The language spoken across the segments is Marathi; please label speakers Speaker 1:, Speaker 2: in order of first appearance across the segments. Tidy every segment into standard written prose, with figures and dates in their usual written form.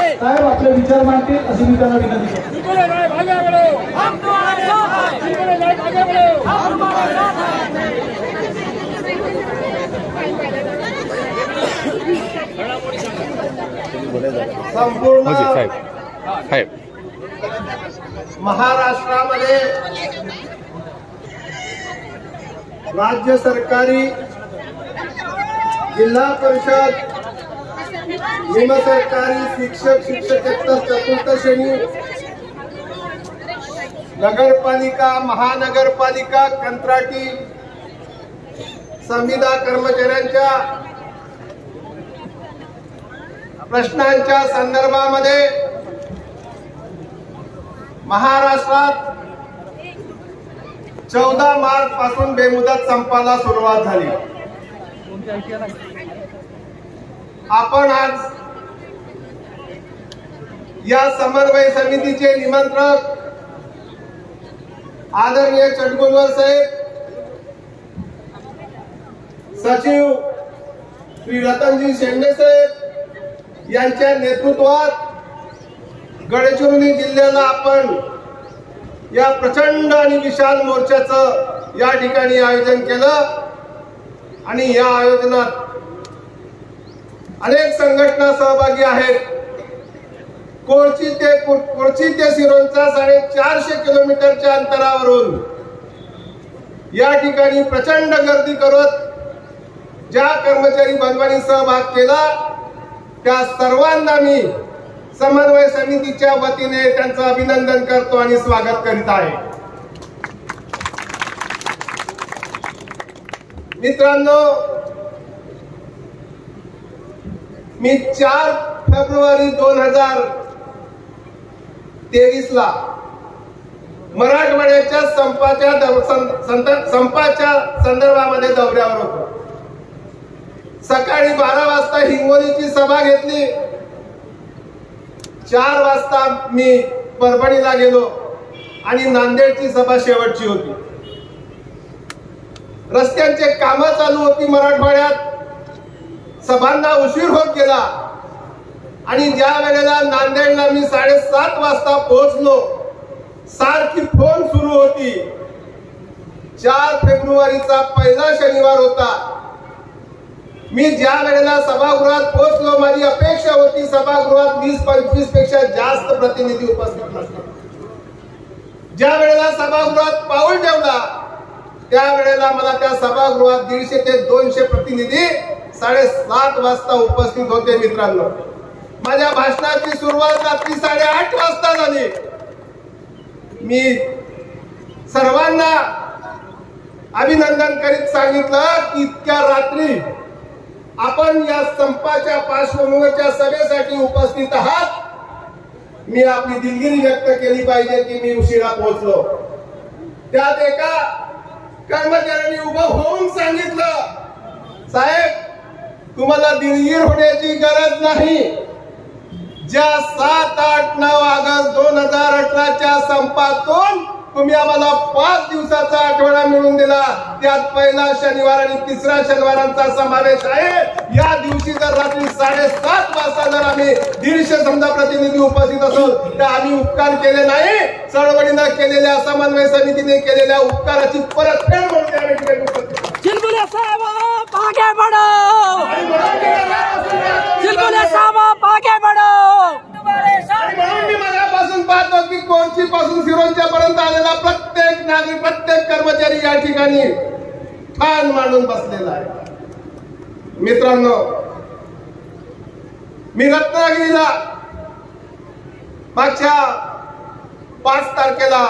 Speaker 1: साहेब आपले विचार मांडतील अशी मी त्यांना विनंती करतो.
Speaker 2: संपूर्ण
Speaker 3: महाराष्ट्रामध्ये राज्य सरकारी जिल्हा परिषद निमसरकारी शिक्षक शिक्षकेतर चतुर्थ श्रेणी नगरपालिका महानगरपालिका कंत्राटी संविदा कर्मचाऱ्यांच्या प्रश्नांच्या संदर्भामध्ये महाराष्ट्रात 14 मार्च पासून बेमुदत संपाला सुरुवात झाली. आपण आज या समन्वय समितीचे निमंत्रक आदरणीय चटगुलवर साहेब, सचिव श्री रतनजी शेंडे साहेब यांच्या नेतृत्वात गडचिरोली जिल्ह्याला आपण या प्रचंड आणि विशाल मोर्चाचं या ठिकाणी आयोजन केलं आणि या आयोजनात अनेक संघटना सहभागी आहेत. कोळची ते सिरोंचा 450 किलोमीटरच्या अंतरावरून या ठिकाणी प्रचंड गर्दी करत ज्या कर्मचारी बांधवांनी सहभाग केला त्या सर्वांना मी समन्वय समितीच्या वतीने त्यांचं अभिनंदन करतो आणि स्वागत करीत आहे. मित्रांनो, मी 4 फेब्रुवारी 2023 ला मराठवाड्याच्या संपाच्या संदर्भामध्ये दौऱ्यावर होतो. सकाळी 12 वाजता हिंगोलीची सभा घेतली. 4 वाजता मी परभणीला गेलो आणि नांदेडची सभा शेवटची होती. रस्त्यांचे कामं चालू होती मराठवाड्यात. सभांना उशीर होत गेला आणि ज्या वेळेला नांदेडला मी 7:30 वाजता पोहोचलो, सारखी फोन सुरू होती. 4 फेब्रुवारीचा पहिला शनिवार होता. मी ज्या वेळेला सभागृहात पोहोचलो, माझी अपेक्षा होती सभागृहात 20-25 पेक्षा जास्त प्रतिनिधी उपस्थित नसतील. ज्या वेळेला सभागृहात पाऊल ठेवला त्या वेळेला मला त्या सभागृहात 150 ते 200 प्रतिनिधी 7:30 वाजता उपस्थित होते. मित्रांनो, माझ्या भाषणाची सुरुवात रात्री 8:30 वाजता झाली. मी सर्वांना अभिनंदन करीत सांगितलं की इतक्या रात्री आपण या संपाच्या पार्श्वभूमीच्या सभेसाठी उपस्थित आहात. मी आपली दिलगिरी व्यक्त केली पाहिजे की मी उशिरा पोहोचलो. त्यात एका कर्मचाऱ्यांनी उभं होऊन सांगितलं, साहेब तुम्हाला दिलगीर होण्याची गरज नाही. ज्या 7, 8, 9 ऑगस्ट 2018च्या संपातून तुम्ही आम्हाला 5 दिवसाचा आठवडा मिळून दिला, त्यात पहिला शनिवार आणि तिसरा शनिवारांचा समावेश आहे. या दिवशी जर रात्री 7:30 वाजता जर आम्ही 150 समजा प्रतिनिधी उपस्थित असो तर आम्ही उपकार केले नाही. चळवळीनं केलेल्या समन्वय समितीने केलेल्या उपकाराची परतफेड म्हणून या ठिकाणी उपस्थित.
Speaker 4: चिलगुले साहेब आगे बढ़ो, चिलगुले साहेब आगे बढ़ो.
Speaker 3: म्हणून मी मनापासून पाहतो की कोणची पासून सिरोंच्या पर्यंत आलेला प्रत्येक नागरिक, प्रत्येक कर्मचारी या ठिकाणी ठाण मांडून बसलेला आहे. मित्रांनो, मी रत्नागिरीला मागच्या 5 तारखेला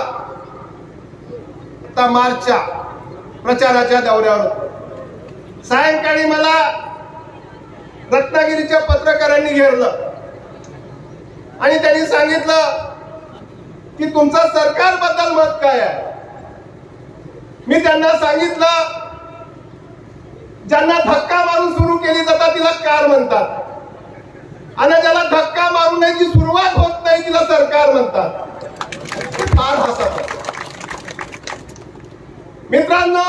Speaker 3: मार्चच्या प्रचाराच्या दौऱ्यावर होतो. सायंकाळी मला रत्नागिरीच्या पत्रकारांनी घेरलं आणि त्यांनी सांगितलं की तुमचं सरकारबद्दल मत काय आहे. मी त्यांना सांगितलं, ज्यांना धक्का मारून सुरू केली जातात तिला कार म्हणतात आणि ज्याला धक्का मारूनची सुरुवात होत नाही तिला सरकार म्हणतात. फार हसत. मित्रांनो,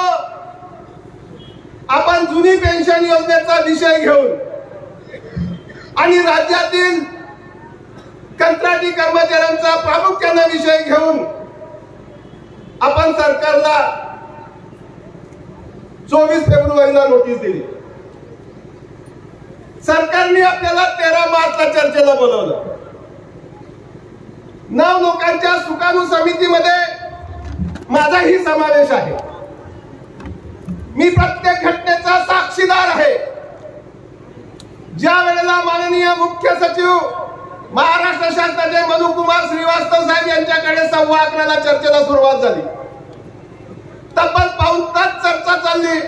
Speaker 3: आपण जुनी पेन्शन योजनेचा विषय घेऊन आणि राज्यातील कर्मचाऱ्यांचा प्रामुख्याने विषय घेऊन आपण सरकारला 24 फेब्रुवारीला नोटीस दिली. सरकारने आपल्याला 13 मार्चला चर्चेला बोलवलं. 9 लोकांच्या सुकाणू समितीमध्ये माझाही समावेश आहे. मी प्रत्येक घटनेचा साक्षीदार आहे. ज्या वेळेला माननीय मुख्य सचिव महाराष्ट्र शासनाचे मधुकुमार श्रीवास्तव साहेब यांच्याकडे 11:15 चर्चेला सुरुवात झाली. तब्बल पाऊण तास चर्चा चालली.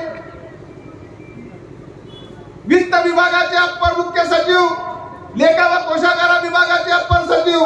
Speaker 3: वित्त विभागाचे अप्पर मुख्य सचिव, लेखा व कोषागार विभागाचे अप्पर सचिव,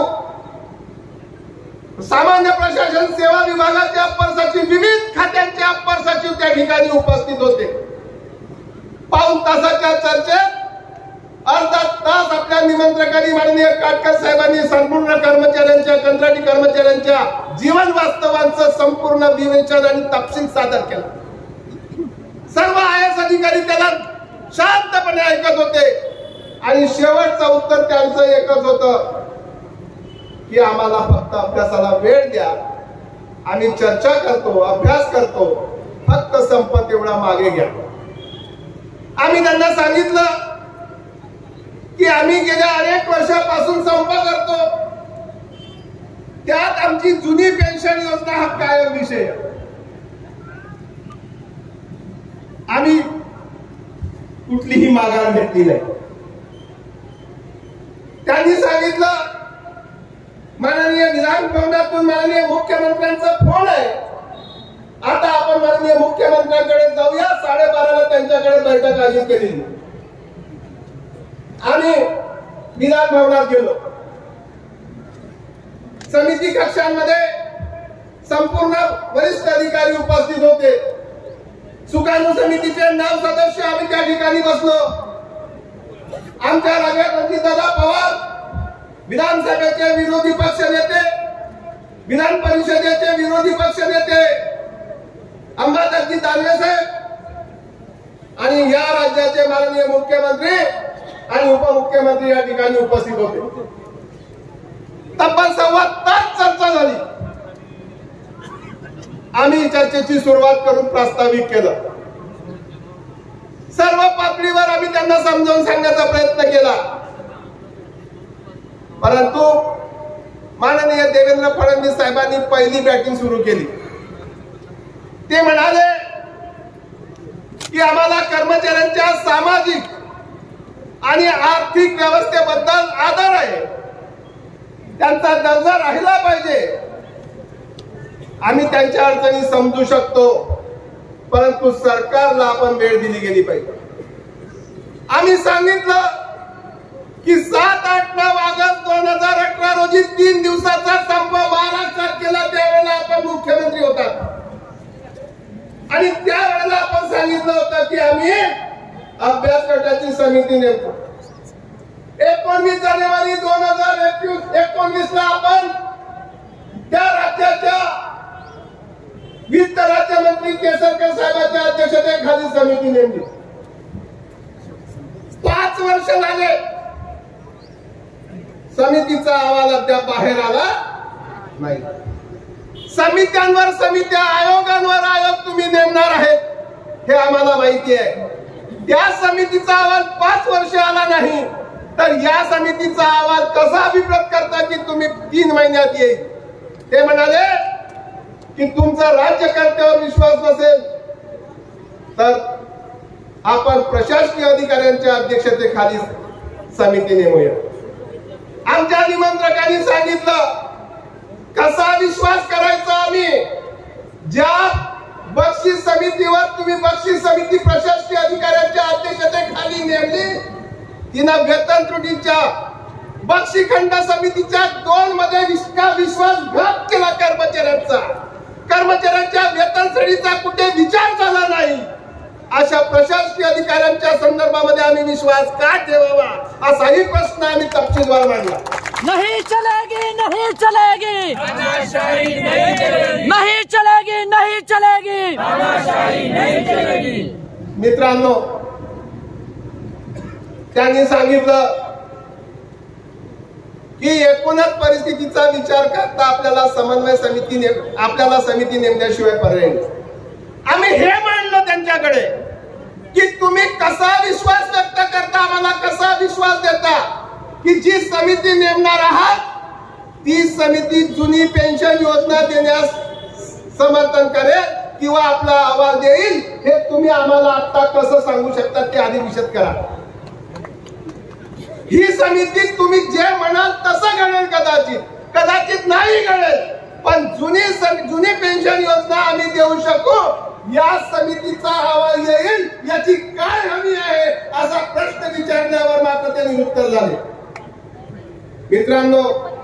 Speaker 3: सामान्य प्रशासन सेवा विभागाचे अप्पर सचिव, विविध खात्यांचे अप्पर सचिव त्या ठिकाणी उपस्थित होते. पाऊण तासाच्या चर्चेत अर्धा तास आपल्या निमंत्रकांनी माननीय काटकर साहेबांनी संपूर्ण कर्मचाऱ्यांच्या, कंत्राटी कर्मचाऱ्यांच्या जीवन वास्तवांचं संपूर्ण विवेचन आणि तपशील सादर केला. सर्व IAS अधिकारी त्याला शांतपणे ऐकत होते आणि शेवटचं उत्तर त्यांचं एकच होतं की आम्हाला फक्त अभ्यासाला वेळ द्या, आम्ही चर्चा करतो, अभ्यास करतो, फक्त संपत एवढा मागे घ्या. आम्ही त्यांना सांगितलं की आम्ही गेल्या अनेक वर्षापासून संप करतो, त्यात आमची जुनी पेन्शन योजना हा कायम विषय. आम्ही कुठलीही माघार घेतली नाही. त्यांनी सांगितलं माननीय विधान भवनातून माननीय मुख्यमंत्र्यांचा फोन आहे, आता आपण माननीय मुख्यमंत्र्यांकडे जाऊया. 12:30ला त्यांच्याकडे बैठक आयोजित केली. आम्ही विधान भवनात गेलो. समिती कक्षांमध्ये संपूर्ण वरिष्ठ अधिकारी उपस्थित होते. सुकाणू समितीचे 9 सदस्य आम्ही त्या ठिकाणी बसलो. आमच्या राजकीय दादा पवार, विधानसभेचे विरोधी पक्ष नेते, विधान परिषदेचे विरोधी पक्ष नेते अंबादासजी दानवे साहेब आणि या राज्याचे माननीय मुख्यमंत्री आणि उपमुख्यमंत्री या ठिकाणी उपस्थित होते. तब्बल 1.25 तास चर्चा झाली. आम्ही चर्चेची सुरुवात करून प्रास्ताविक केलं. सर्व पातळीवर आम्ही त्यांना समजावून सांगण्याचा प्रयत्न केला, परंतु माननीय देवेंद्र फडणवीस साहेबांनी पहिली बॅटिंग सुरू केली. ते म्हणाले की आम्हाला कर्मचाऱ्यांच्या सामाजिक आणि आर्थिक व्यवस्थेबद्दल आदर आहे, त्यांचा दर्जा राहिला पाहिजे. आम्ही त्यांच्या अडचणी समजू शकतो, परंतु सरकारला आपण वेळ दिली गेली पाहिजे. आम्ही सांगितलं की 7-8-9 ऑगस्ट 2018 रोजी 3 दिवसाचा संप महाराष्ट्रात केला. त्यावेळेला आपण मुख्यमंत्री होतात आणि त्यावेळेला आपण सांगितलं होतं की आम्ही अभ्यास गटाची समिती नेमतो. 19 जानेवारी 2019ला आपण त्या राज्याच्या वित्त राज्यमंत्री केसरकर साहेबांच्या अध्यक्षतेखाली समिती नेमली. 5 वर्ष झाले, समितीचा अहवाल अद्याप बाहेर आला नाही. समित्यांवर समित्या, आयोगांवर आयोग तुम्ही नेमणार आहेत हे आम्हाला माहिती आहे. त्या समितीचा अहवाल 5 वर्ष आला नाही तर या समितीचा अहवाल कसा अभिप्राय करता की तुम्ही 3 महिन्यात येईल. ते म्हणाले की तुमचा राज्यकर्त्यावर विश्वास नसेल तर आपण प्रशासकीय अधिकाऱ्यांच्या अध्यक्षतेखाली समिती नेमूया. आमच्या निमंत्रकांनी सांगितलं कसा विश्वास करायचा. आम्ही ज्या बक्षीस समितीवर तुम्ही बक्षीस समिती प्रशासकीय अधिकाऱ्यांच्या अध्यक्षतेखाली नेमली, तिनं वेतन त्रुटीच्या बक्षीखंड समितीच्या 2 मध्ये विश्वासघात केला. कर्मचाऱ्यांच्या वेतन श्रेणीचा कुठे विचार झाला नाही. अशा प्रशासकीय अधिकाऱ्यांच्या संदर्भामध्ये आम्ही विश्वास का ठेवावा असाही प्रश्न आम्ही तपशीलवार मांडला.
Speaker 4: नहीं चलेगी, नहीं चलेगी, नहीं चलेगी, नहीं चलेगी, नहीं चलेगी.
Speaker 3: मित्रांनो, त्यांनी सांगितलं की एकूणच परिस्थितीचा विचार करता आपल्याला समिती नेमल्याशिवाय पर्याय नाही. आम्ही हे मांडलो त्यांच्याकडे की तुम्ही कसा विश्वास व्यक्त करता, आम्हाला कसा विश्वास देता की जी समिती नेमणार आहात ती समिती जुनी पेन्शन योजना देण्यास समर्थन करेल किंवा आपला अहवाल देईल, हे तुम्ही आम्हाला आता कसं सांगू शकता ते आधी विशद करा. ही समिती तुम्ही जे म्हणाल तसं घडेल, कदाचित नाही घडेल, पण जुनी पेन्शन योजना आम्ही देऊ शकू, या समितीचा अहवाल येईल याची काय हमी आहे असा प्रश्न विचारण्यावर मात्र ते निरुत्तर झाले. मित्रांनो,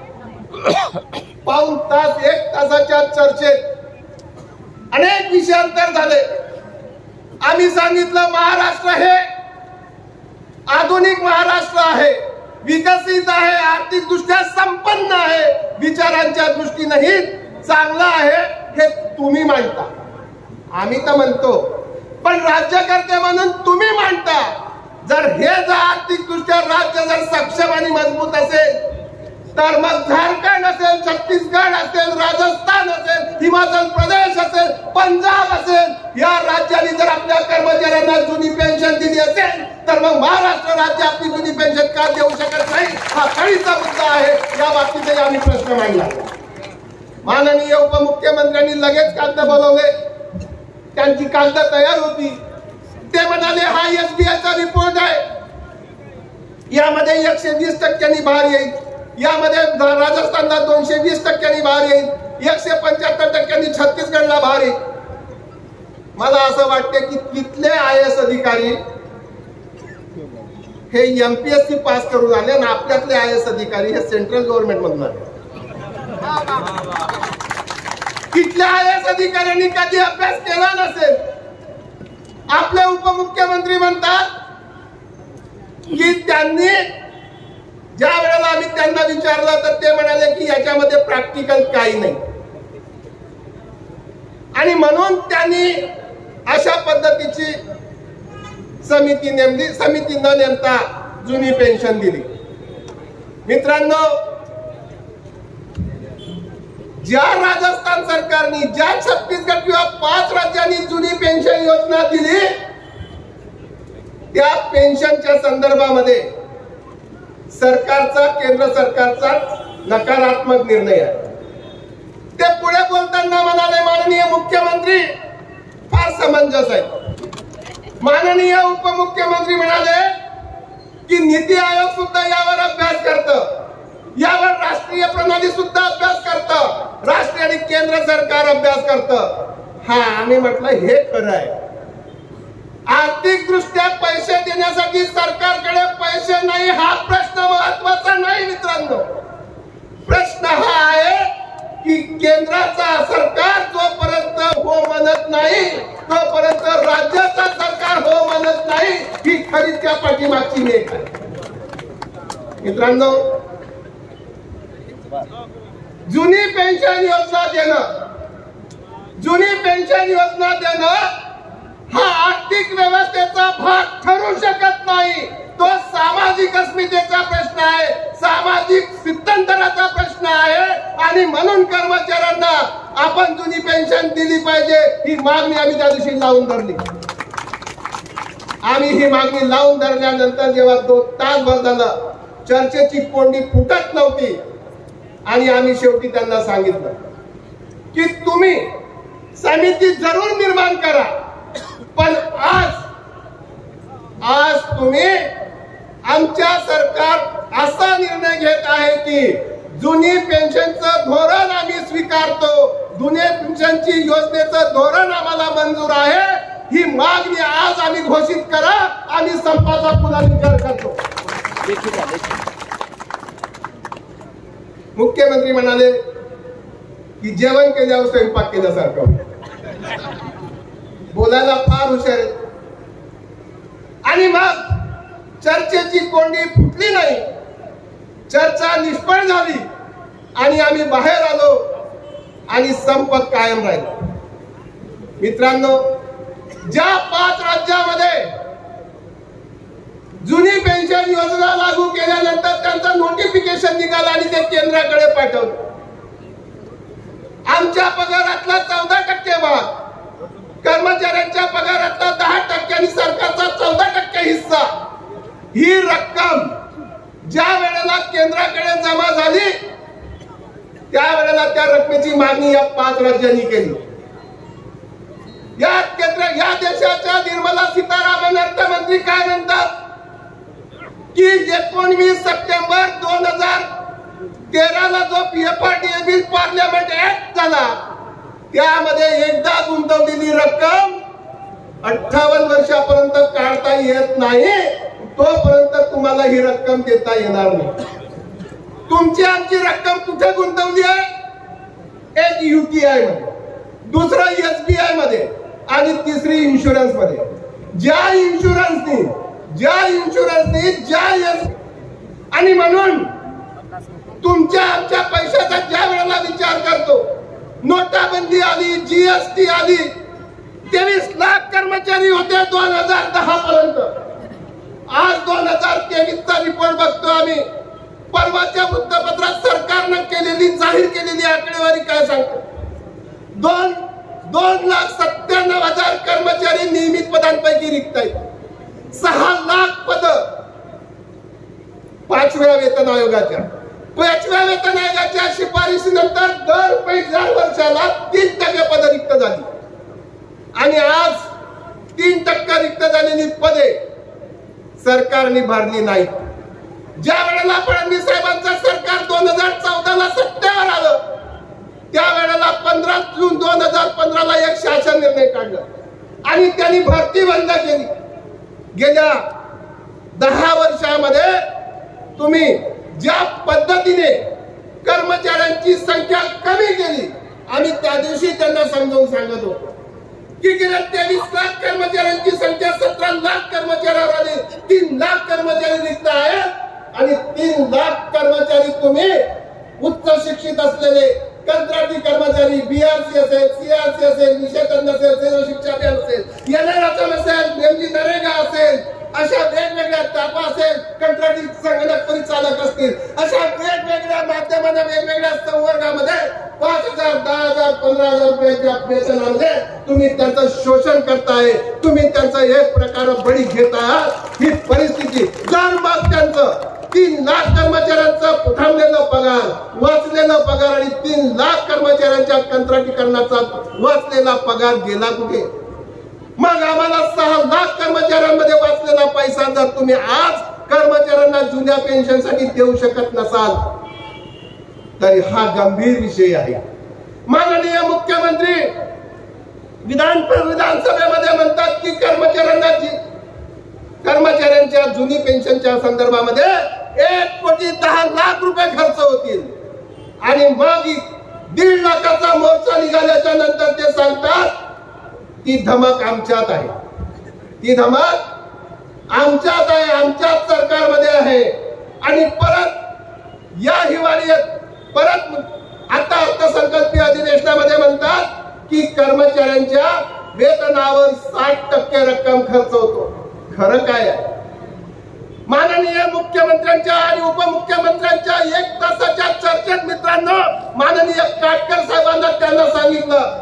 Speaker 3: पाऊण तास 1 तासाच्या चर्चेत अनेक विषयांतर झाले. आम्ही सांगितलं महाराष्ट्र हे आधुनिक महाराष्ट्र आहे, विकसित आहे, आर्थिक दृष्ट्या संपन्न आहे, विचारांच्या दृष्टीनेही चांगला आहे, हे तुम्ही मांडता. आम्ही तर म्हणतो, पण राज्यकर्ते म्हणून तुम्ही मांडता. जर आर्थिक दृष्ट्या राज्य जर सक्षम आणि मजबूत असेल तर मग झारखंड असेल, छत्तीसगड असेल, राजस्थान असेल, हिमाचल प्रदेश असेल, पंजाब असेल, या राज्यांनी जर आपल्या कर्मचाऱ्यांना जुनी पेन्शन दिली असेल तर मग महाराष्ट्र राज्य आपली जुनी पेन्शन का देऊ शकत नाही, हा कळीचा मुद्दा आहे. या बाबतीतही आम्ही प्रश्न मांडला. माननीय उपमुख्यमंत्र्यांनी लगेच कागद बोलवले, त्यांची कागद तयार होती. ते म्हणाले हा एसबीआयचा रिपोर्ट आहे, यामध्ये 120% भार येईल, यामध्ये राजस्थानला 220% भार येईल, 175% छत्तीसगडला भार येईल. मला असं वाटते की तिथले IAS अधिकारी हे MPSC पास करून आले आणि आपल्यातले IAS अधिकारी हे सेंट्रल गव्हर्नमेंट मधून आले. तिथल्या IAS अधिकाऱ्यांनी कधी अभ्यास केला नसेल. आपले उपमुख्यमंत्री म्हणतात की त्यांनी ज्या वेळेला आम्ही त्यांना विचारलं तर ते म्हणाले की याच्यामध्ये प्रॅक्टिकल काही नाही, आणि म्हणून त्यांनी अशा पद्धतीची समिती नेमली. समिती न नेमता जुनी पेन्शन दिली. मित्रांनो, ज्या राजस्थान सरकारने, ज्या छत्तीसगड किंवा 5 राज्यांनी जुनी पेन्शन योजना दिली, त्या पेन्शनच्या संदर्भामध्ये सरकारचा, केंद्र सरकारचा नकारात्मक निर्णय आहे. ते पुढे बोलताना म्हणाले, माननीय मुख्यमंत्री फार समंजस आहे. माननीय उपमुख्यमंत्री म्हणाले की नीती आयोग सुद्धा यावर अभ्यास करतं, यावर राष्ट्रीय प्रणाली सुद्धा अभ्यास करतं, राष्ट्रीय आणि केंद्र सरकार अभ्यास करतं. हा, आम्ही म्हटलं हे खरं आहे. आर्थिक दृष्ट्या पैसे देण्यासाठी सरकारकडे पैसे नाही हा प्रश्न महत्वाचा नाही. मित्रांनो, प्रश्न हा आहे की केंद्राचा सरकार जोपर्यंत हो म्हणत नाही तोपर्यंत राज्याचा सरकार हो म्हणत नाही, ही खरी त्या पाठीमागची नेट आहे. मित्रांनो, जुनी पेन्शन योजना देणं हा आर्थिक व्यवस्थेचा भाग ठरू शकत नाही. तो सामाजिक अस्मितेचा प्रश्न आहे, सामाजिक स्थित्यंतराचा प्रश्न आहे, आणि म्हणून कर्मचाऱ्यांना आपण जुनी पेन्शन दिली पाहिजे ही मागणी आम्ही त्या दिवशी लावून धरली. आम्ही ही मागणी लावून धरल्यानंतर जेव्हा 2 तासभर झालं, चर्चेची कोंडी फुटत नव्हती, आणि आम्ही शेवटी त्यांना सांगितलं की तुम्ही समिती जरूर निर्माण करा, पण आज तुम्ही आमच्या सरकार असा निर्णय घेत आहे की जुनी पेन्शनचं धोरण आम्ही स्वीकारतो, जुने पेन्शनची योजनेचं धोरण आम्हाला मंजूर आहे, ही मागणी आज आम्ही घोषित करा, आम्ही संपाचा पुनर्विचार करतो. मुख्यमंत्री म्हणाले की जेवण केल्यावर स्वयंपाक केल्यासारखं. बोलायला फार हुशार आहे. आणि मग चर्चेची कोंडी फुटली नाही, चर्चा निष्फळ झाली, आणि आम्ही बाहेर आलो आणि संप कायम राहिला. मित्रांनो, ज्या 5 राज्यामध्ये जुनी पेन्शन योजना लागू केल्यानंतर त्यांचं नोटिफिकेशन निघालं आणि ते केंद्राकडे पाठवलं. आमच्या पगारातला 14% भाग, कर्मचाऱ्यांच्या पगारातला 10% आणि सरकारचा 14% हिस्सा, ही रक्कम ज्या वेळेला केंद्राकडे जमा झाली त्यावेळेला त्या रकमेची मागणी या 5 राज्यांनी केली. या देशाच्या निर्मला सीतारामन अर्थमंत्री काय म्हणतात की 19 सप्टेंबर 2013 ला जो PFRDA बिल पार्लमेंट ऍक्ट झाला त्यामध्ये एकदा गुंतवलेली रक्कम 58 वर्षापर्यंत काढता येत नाही, तोपर्यंत तुम्हाला ही रक्कम देता येणार नाही. तुमची आमची रक्कम कुठे गुंतवली आहे? एक UTI मध्ये, दुसरं SBI मध्ये आणि तिसरी इन्शुरन्स मध्ये. ज्या इन्शुरन्सनी आणि म्हणून तुमच्या आमच्या पैशाचा ज्या वेळेला विचार करतो, नोटाबंदी आली, GST आली, 23 लाख कर्मचारी होते 2010 पर्यंत. आज 2023 चा रिपोर्ट बघतो आम्ही. परवाच्या वृत्तपत्रात सरकारनं जाहीर केलेली आकडेवारी काय सांगतो? 2,97,000 कर्मचारी नियमित पदांपैकी रिक्त आहेत. 6 लाख पद 5व्या वेतन आयोगाच्या शिफारशीनंतर दर 5 वर्षाला 3% पद रिक्त झाली आणि आज 3% रिक्त झालेली पदे सरकारने भरली नाही. ज्या वेळेला फडणवीस साहेबांचं सरकार 2014 ला सत्तेवर आलं त्यावेळेला 15 जून 2015 ला एक शासन निर्णय काढला आणि त्यांनी भरती बंद केली. गेल्या 10 वर्षामध्ये तुम्ही ज्या पद्धतीने कर्मचाऱ्यांची संख्या कमी केली, आम्ही त्या दिवशी त्यांना समजावून सांगत होतो की गेल्या 23 लाख कर्मचाऱ्यांची संख्या 17 लाख कर्मचाऱ्यावर आली. 3 लाख कर्मचारी रिक्त आहेत आणि 3 लाख कर्मचारी तुम्ही उच्च शिक्षित असलेले कंत्राटी कर्मचारी, BRC असेल, CRC असेल, निषेधन असेल, सेवा शिक्षा असेल, NRHM असेल, नरेगा असेल, अशा वेगवेगळ्या तापा असेल, कंत्राटी संगणक परिचालक असतील, अशा वेगवेगळ्या माध्यमांना वेगवेगळ्या संवर्गामध्ये 5,000, 10,000, 15,000 रुपयाच्या वेतनामध्ये तुम्ही त्यांचं शोषण करताय, तुम्ही त्यांचा एक प्रकार बळी घेत आहात. ही परिस्थिती जर मग त्यांचं 3 लाख कर्मचाऱ्यांचा थांबलेला पगार, वाचलेला पगार आणि 3 लाख कर्मचाऱ्यांच्या कंत्राटीकरणाचा वाचलेला पगार गेला कुठे? मग आम्हाला 6 लाख कर्मचाऱ्यांमध्ये वाचलेला पैसा जर तुम्ही आज कर्मचाऱ्यांना जुन्या पेन्शनसाठी देऊ शकत नसाल तरी हा गंभीर विषय आहे. माननीय मुख्यमंत्री विधानसभेमध्ये म्हणतात की कर्मचाऱ्यांच्या जुनी पेन्शनच्या संदर्भामध्ये 1,10,00,000 रुपये खर्च होतील आणि मग 1.5 लाखाचा मोर्चा निघाल्याच्या नंतर ते सांगतात ती धमक आमच्यात आहे, ती धमक आमच्यात आहे, आमच्याच सरकारमध्ये आहे. आणि परत या हिवाळ्यात परत आता अर्थसंकल्पीय अधिवेशनामध्ये म्हणतात की कर्मचाऱ्यांच्या वेतनावर 60% रक्कम खर्च होतो. खरं काय आहे? माननीय मुख्यमंत्र्यांच्या आणि उपमुख्यमंत्र्यांच्या 1 तासाच्या चर्चेत मित्रांनो माननीय काटकर साहेबांना त्यांना सांगितलं,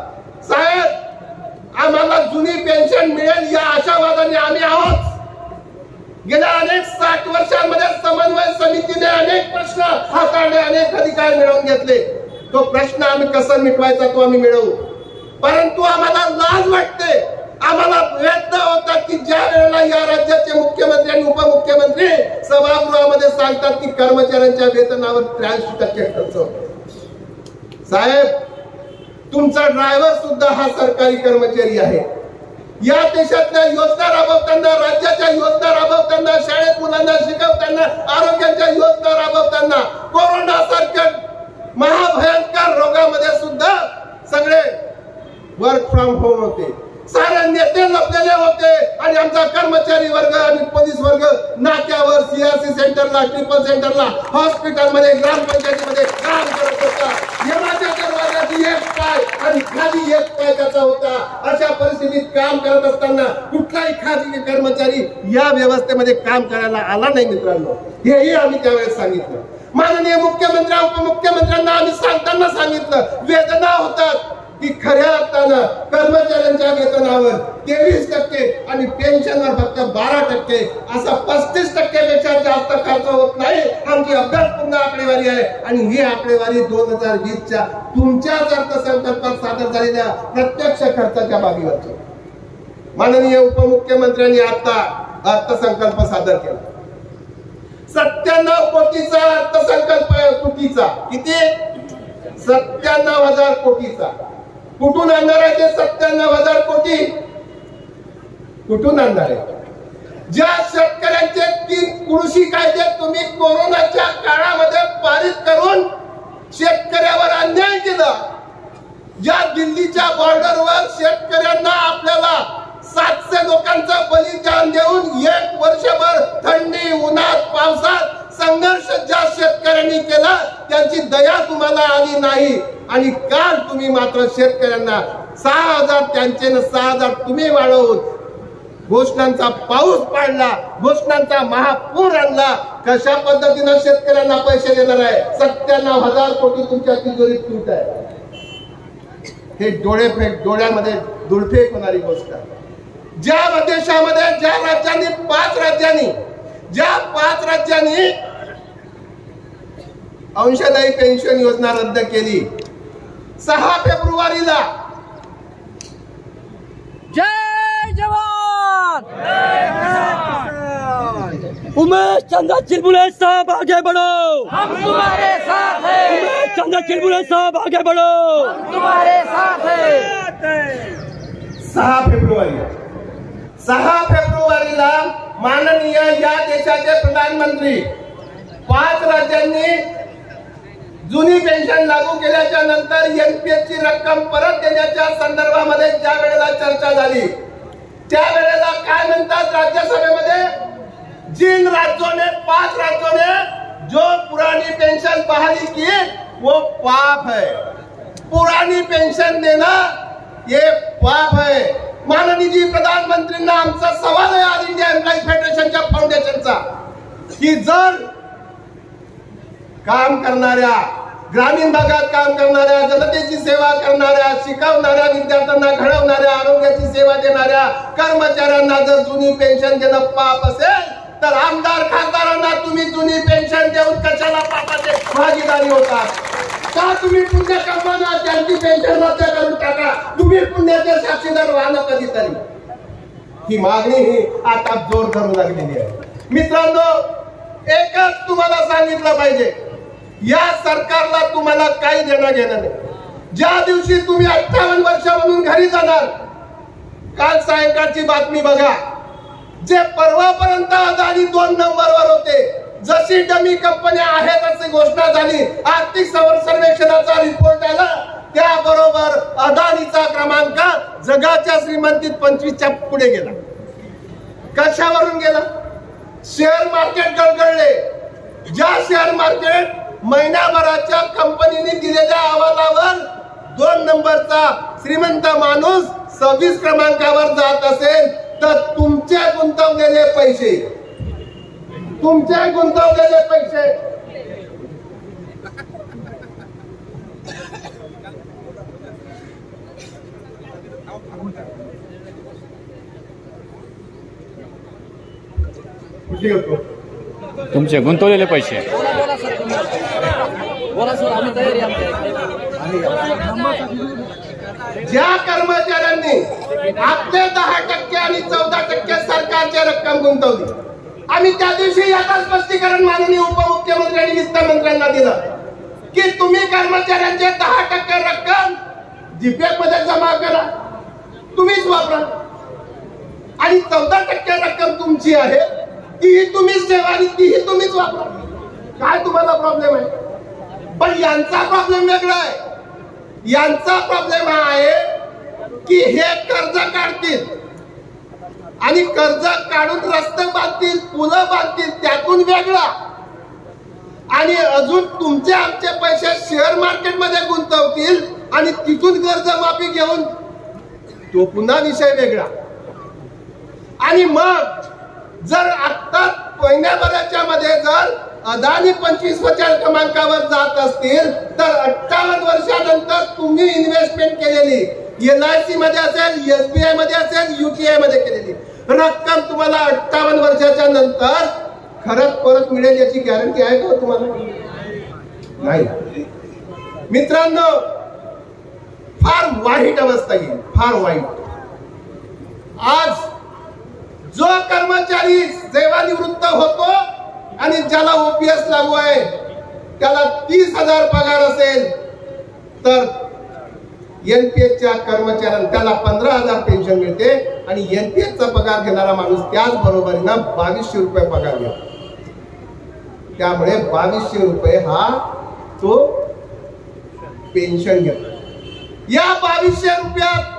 Speaker 3: साहेब आम्हाला जुनी पेन्शन मिळेल या आशावादाने आम्ही आहोत. गेल्या अनेक 60 वर्षांमध्ये समन्वय समितीने अनेक प्रश्न हाताळले, अनेक अधिकार मिळवून घेतले. तो प्रश्न आम्ही कसा मिटवायचा तो आम्ही मिळवू. परंतु आम्हाला लाज वाटते, आम्हाला वेदना होतात की ज्या वेळेला या राज्याचे मुख्यमंत्री आणि उपमुख्यमंत्री सभागृहामध्ये सांगतात की कर्मचाऱ्यांच्या वेतनावर 83% खर्च होतो. साहेब तुमचा ड्रायव्हर सुद्धा हा सरकारी कर्मचारी आहे. या देशातल्या योजना राबवताना, राज्याच्या योजना राबवताना, शाळेत मुलांना शिकवताना, आरोग्याच्या योजना राबवताना, कोरोना सारख्या महाभयंकर रोगामध्ये सुद्धा सगळे वर्क फ्रॉम होम होते. सारे नेते लपलेले होते आणि आमचा कर्मचारी वर्ग आणि पोलीस वर्ग नाक्यावर, CRC सेंटरला, ट्रिपल सेंटरला, हॉस्पिटलमध्ये, ग्रामपंचायतीमध्ये काम करत होता. यमाच्या दरवाजाची एक पाय आणि खाली एक पाय त्याचा होता. अशा परिस्थितीत परिस्थितीत काम करत असताना कुठलाही खाजगी कर्मचारी या व्यवस्थेमध्ये काम करायला आला नाही मित्रांनो, हेही आम्ही त्यावेळेस सांगितलं. माननीय मुख्यमंत्री उपमुख्यमंत्र्यांना आम्ही सांगताना सांगितलं, वेदना होतात की खऱ्या अर्थानं कर्मचाऱ्यांच्या वेतनावर 23% आणि पेन्शनवर फक्त 12%, असा 35% पेक्षा जास्त खर्च होत नाही. आमची अभ्यासपूर्ण आकडेवारी आहे आणि ही आकडेवारी 2020च्या तुमच्याच अर्थसंकल्पात सादर झालेल्या प्रत्यक्ष खर्चाच्या बाबीवरची. माननीय उपमुख्यमंत्र्यांनी आता अर्थसंकल्प सादर केला. 97 कोटीचा अर्थसंकल्प चुकीचा. किती? 97,000 कोटीचा. कुठून आणणार आहे ते 97,000 कोटी? कुठून आणणार आहे? ज्या शेतकऱ्यांचे 3 कृषी कायदे तुम्ही कोरोनाच्या काळामध्ये पारित करून शेतकऱ्यावर अन्याय केला, ज्या दिल्लीच्या बॉर्डरवर शेतकऱ्यांना आपल्याला 700 लोकांचं बलिदान देऊन 1 वर्षभर थंडी उन्हात पावसात संघर्ष ज्या शेतकऱ्यांनी केला, त्यांची दया तुम्हाला आली नाही. आणि काल तुम्ही मात्र शेतकऱ्यांना 6,000 त्यांचे 6,000 तुम्ही वाढवून घोषणांचा पाऊस पाडला, घोषणांचा महापूर आणला. कशा पद्धतीनं शेतकऱ्यांना पैसे देणार आहे? 97,000 कोटी तुमच्या तिजोरीत तूट आहे. हे डोळ्यामध्ये धुळफेक होणारी गोष्ट आहे. ज्या देशामध्ये ज्या राज्यांनी 5 राज्यांनी अंशदायी पेन्शन योजना रद्द केली, 6 फेब्रुवारीला
Speaker 4: जय जवान उमेश चंद्र चिलबुले साहब आगे बढ़ो, हम तुम्हारे साथ हैं. उमेश चंद्र चिलबुले साहब आगे बढ़ो, हम तुम्हारे साथ हैं.
Speaker 3: 6 फेब्रुवारीला माननीय या देशाचे प्रधानमंत्री 5 राज्यांनी जुनी पेन्शन लागू केल्याच्या नंतर एनपीएसची रक्कम परत देण्याच्या संदर्भामध्ये ज्या वेळेला चर्चा झाली, त्यावेळेला काय म्हणतात राज्यसभेमध्ये? जिन राज्यों ने 5 राज्यों ने जो पुरानी पेंशन बहाली की वो पाप है. पुरानी पेंशन देना ये पाप है. माननीय जी प्रधानमंत्रींना आमचा सवाल आहे ऑल इंडिया एम्प्लॉईज फेडरेशनच्या फाउंडेशनचा, की जर काम करणाऱ्या, ग्रामीण भागात काम करणाऱ्या, जनतेची सेवा करणाऱ्या, शिकवणाऱ्या, विद्यार्थ्यांना घडवणाऱ्या, आरोग्याची सेवा देणाऱ्या कर्मचाऱ्यांना जर जुनी पेन्शन देणं पाप असेल, तर आमदार खासदारांना तुम्ही जुनी पेन्शन देऊन कशाला पापाचे भागीदारी होतात? का तुम्ही पुण्य कमवणार? त्यांची पेन्शन रद्द करून टाका. तुम्ही पुण्याचे साक्षीदार व्हा ना कधीतरी. ही मागणी ही आता जोर धरू लागलेली आहे. मित्रांनो, एकच तुम्हाला सांगितलं पाहिजे, या सरकारला तुम्हाला काही देणं घेणं नाही. ज्या दिवशी तुम्ही 58 वर्ष म्हणून घरी जाणार, काल सायंकाळची बातमी बघा, जे परवापर्यंत अदानी 2 नंबरवर होते, जशी डमी कंपन्या आहेत अशी घोषणा झाली, आर्थिक सर्वेक्षणाचा रिपोर्ट आला, त्याबरोबर अदानीचा क्रमांक जगाच्या श्रीमंतीत 25च्या पुढे गेला. कशावरून गेला? शेअर मार्केट गडगडले. ज्या शेअर मार्केट महिनाभराच्या कंपनीने दिलेल्या अहवालावर 2 नंबरचा श्रीमंत माणूस 26 क्रमांकावर जात असेल, तर तुमचे गुंतवलेले पैसे कुठे होतो?
Speaker 2: तुमचे गुंतवलेले पैसे
Speaker 3: ज्या कर्मचाऱ्यांनी आपले 10% आणि 14% सरकारची रक्कम गुंतवली, आम्ही त्या दिवशी याचं स्पष्टीकरण माननीय उपमुख्यमंत्री आणि वित्तमंत्र्यांना दिलं की तुम्ही कर्मचाऱ्यांचे 10% रक्कम जीपीएफ मध्ये जमा करा, तुम्हीच वापरा, आणि 14% रक्कम तुमची आहे, तीही तुम्हीच ठेवा आणि तीही तुम्हीच वापरा. काय तुम्हाला प्रॉब्लेम आहे? पण यांचा प्रॉब्लेम वेगळा आहे. यांचा प्रॉब्लेम हा आहे की हे कर्ज काढतील आणि कर्ज काढून रस्ते बांधतील, पुलं बांधतील, त्यातून वेगळा, आणि अजून तुमचे आमचे पैसे शेअर मार्केट मध्ये गुंतवतील आणि तिथून कर्ज माफी घेऊन तो पुन्हा विषय वेगळा. आणि मग जर आता महिन्याभराच्या मध्ये जर अदानी 25व्या क्रमांकावर जात असतील तर 58 वर्षानंतर तुम्ही इन्व्हेस्टमेंट केलेली LIC मध्ये असेल, SBI मध्ये असेल, UTI मध्ये केलेली रक्कम तुम्हाला 58 वर्षाच्या नंतर खरंच परत मिळेल याची गॅरंटी आहे का तुम्हाला? नाही. मित्रांनो, फार वाईट अवस्था येईल, फार वाईट. आज जो कर्मचारी सेवानिवृत्त होतो आणि ज्याला OPS लागू आहे त्याला 30,000 पगार असेल तर NPS च्या कर्मचाऱ्यांना त्याला 15,000 पेन्शन मिळते आणि NPS चा पगार घेणारा माणूस त्याच बरोबरीनं 2200 रुपये पगार घेतो. त्यामुळे 2200 रुपये हा तो पेन्शन घेतो. या 2200 रुपयात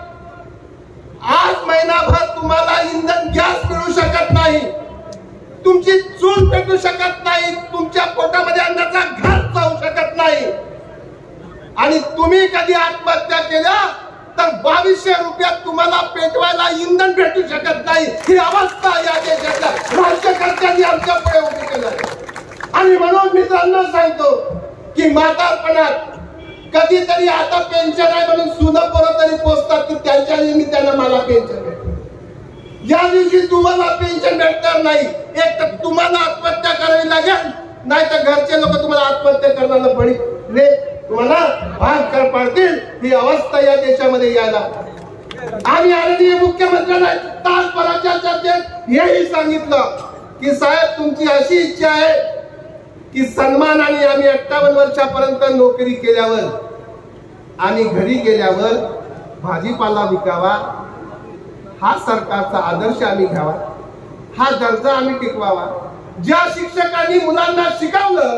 Speaker 3: आज महिनाभर तुम्हाला इंधन गॅस मिळू शकत नाही, तुमची चूल पेटू शकत नाही, तुमच्या पोटामध्ये अन्नाचा घास जाऊ शकत नाही. आणि तुम्ही कधी आत्महत्या केल्या तर 2200 रुपयात तुम्हाला पेटवायला इंधन भेटू शकत नाही. ही अवस्था या देशाच्या राज्यकर्त्यांनी आमच्या पुढे उभी केली आहे. आणि म्हणून मित्रांनो सांगतो की म्हातारपणात कधीतरी आता पेन्शन आहे म्हणून सुना पोरं तरी पोचतात की त्यांच्या निमित्तानं मला पेन्शन भेटते. ज्या दिवशी तुम्हाला पेन्शन भेटणार नाही, एक तर तुम्हाला आत्महत्या करावी लागेल, नाही तर घरचे लोक तुम्हाला आत्महत्या करण्याला बळी तुम्हाला भाग पाडतील. ही अवस्था या देशामध्ये यायला. आम्ही आदरणीय मुख्यमंत्र्यांना तासभराच्या चर्चेत हेही सांगितलं की साहेब तुमची अशी इच्छा आहे की सन्मानाने आम्ही 58 वर्षापर्यंत नोकरी केल्यावर आणि घरी गेल्यावर भाजीपाला विकावा, हा सरकारचा आदर्श आम्ही घ्यावा, हा दर्जा आम्ही टिकवावा. ज्या शिक्षकांनी मुलांना शिकवलं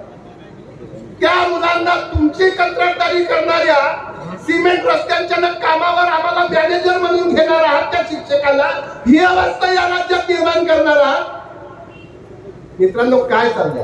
Speaker 3: त्या मुलांना तुमची कंत्राटदारी करणाऱ्या सिमेंट रस्त्यांच्या कामावर आम्हाला मॅनेजर म्हणून घेणार आहात त्या शिक्षकांना, ही अवस्था या राज्यात निर्माण करणार आहात. मित्रांनो, काय चाललंय?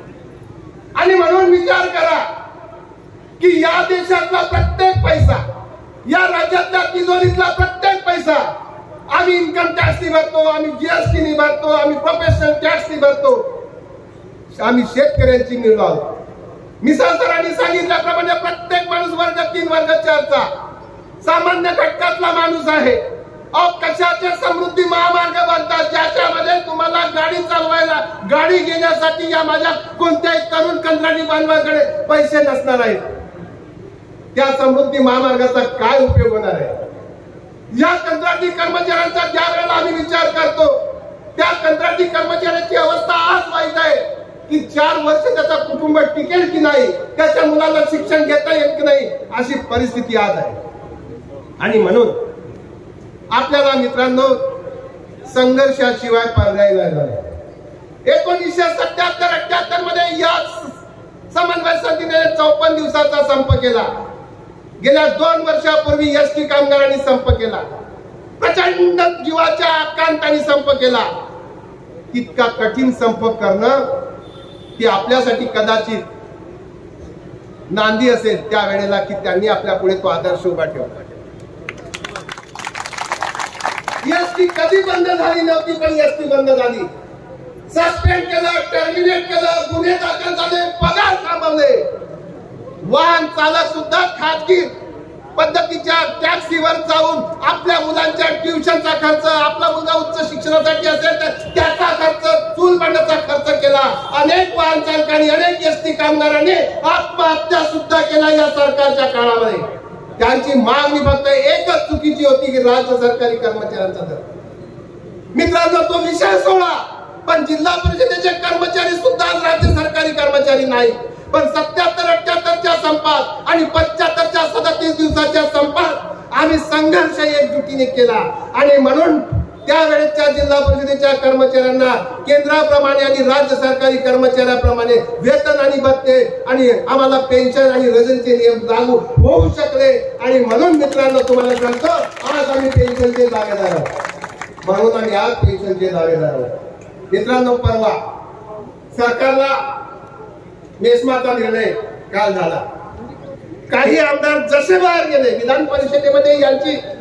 Speaker 3: आणि म्हणून विचार करा की या देशातला प्रत्येक पैसा, या राज्यातल्या तिजोरीतला प्रत्येक पैसा आम्ही इन्कम टॅक्स भरतो, आम्ही GST भरतो, आम्ही प्रोफेशनल टॅक्स भरतो, आम्ही शेतकऱ्यांची मिळवतो. मिसाल सरांनी सांगितल्याप्रमाणे प्रत्येक माणूस वर्ग 3 वर्ग 4चा सामान्य घटकातला माणूस आहे. कशाचे समृद्धी महामार्ग बनतात ज्याच्यामध्ये तुम्हाला गाडी चालवायला, गाडी घेण्यासाठी या माझ्या कोणत्याही तरुण कंत्राटी बांधवाकडे पैसे नसणार आहेत. त्या समृद्धी महामार्गाचा काय उपयोग होणार आहे? या कंत्राटी कर्मचाऱ्यांचा ज्या वेळेला आम्ही विचार करतो त्या कंत्राटी कर्मचाऱ्याची अवस्था आज वाईट आहे की 4 वर्ष त्याचा कुटुंब टिकेल की नाही, त्याच्या मुलाला शिक्षण घेता येईल की नाही, अशी परिस्थिती आज आहे. आणि म्हणून आपल्याला मित्रांनो संघर्षाशिवाय पर्याय नाही. 1977-78 मध्ये या समन्वय समितीने 54 दिवसाचा संप केला. गेल्या 2 वर्षापूर्वी ST कामगारांनी संप केला. प्रचंड जीवाच्या आकांताने संप केला. इतका कठीण संप करणं ही आपल्यासाठी कदाचित नांदी असेल त्या वेळेला की त्यांनी आपल्या पुढे तो आदर्श उभा ठेवला. ST कधी बंद झाली नव्हती, पण ST बंद झाली. सस्पेंड केलं, टर्मिनेट केलं, गुन्हे दाखल झाले, पगार थांबवले. वाहन चालक सुद्धा खाजगी पद्धतीच्या टॅक्सीवर जाऊन आपल्या मुलांच्या ट्युशनचा खर्च, आपला मुलगा उच्च शिक्षणासाठी असेल तर त्याचा खर्च, चूल भांड्याचा खर्च केला. अनेक वाहन चालकांनी, अनेक ST कामगारांनी आत्महत्या सुद्धा केला या सरकारच्या काळामध्ये. त्यांची मागणी फक्त एकच चुकीची होती की राज्य सरकारी कर्मचाऱ्यांचा दर. मित्रांनो, तो विषय सोडा, पण जिल्हा परिषदेचे कर्मचारी सुद्धा राज्य सरकारी कर्मचारी नाही. पण 77-78च्या संपात आणि 75च्या 37 दिवसाच्या संपात आम्ही संघर्ष एकजुटीने केला. आणि म्हणून त्यावेळेच्या जिल्हा परिषदेच्या कर्मचाऱ्यांना केंद्राप्रमाणे आणि राज्य सरकारी कर्मचाऱ्याप्रमाणे वेतन आणि भत्ते आणि आम्हाला पेन्शन आणि रजेचे नियम लागू होऊ शकले. आणि म्हणून मित्रांनो तुम्हाला सांगतो, आज आम्ही पेन्शनचे दावेदार आहोत. म्हणून आम्ही आज पेन्शनचे दावेदार आहोत. मित्रांनो, परवा सरकारला मेस्माचा निर्णय काल झाला. काही आमदार जसे बाहेर गेले, विधान परिषदेमध्ये यांची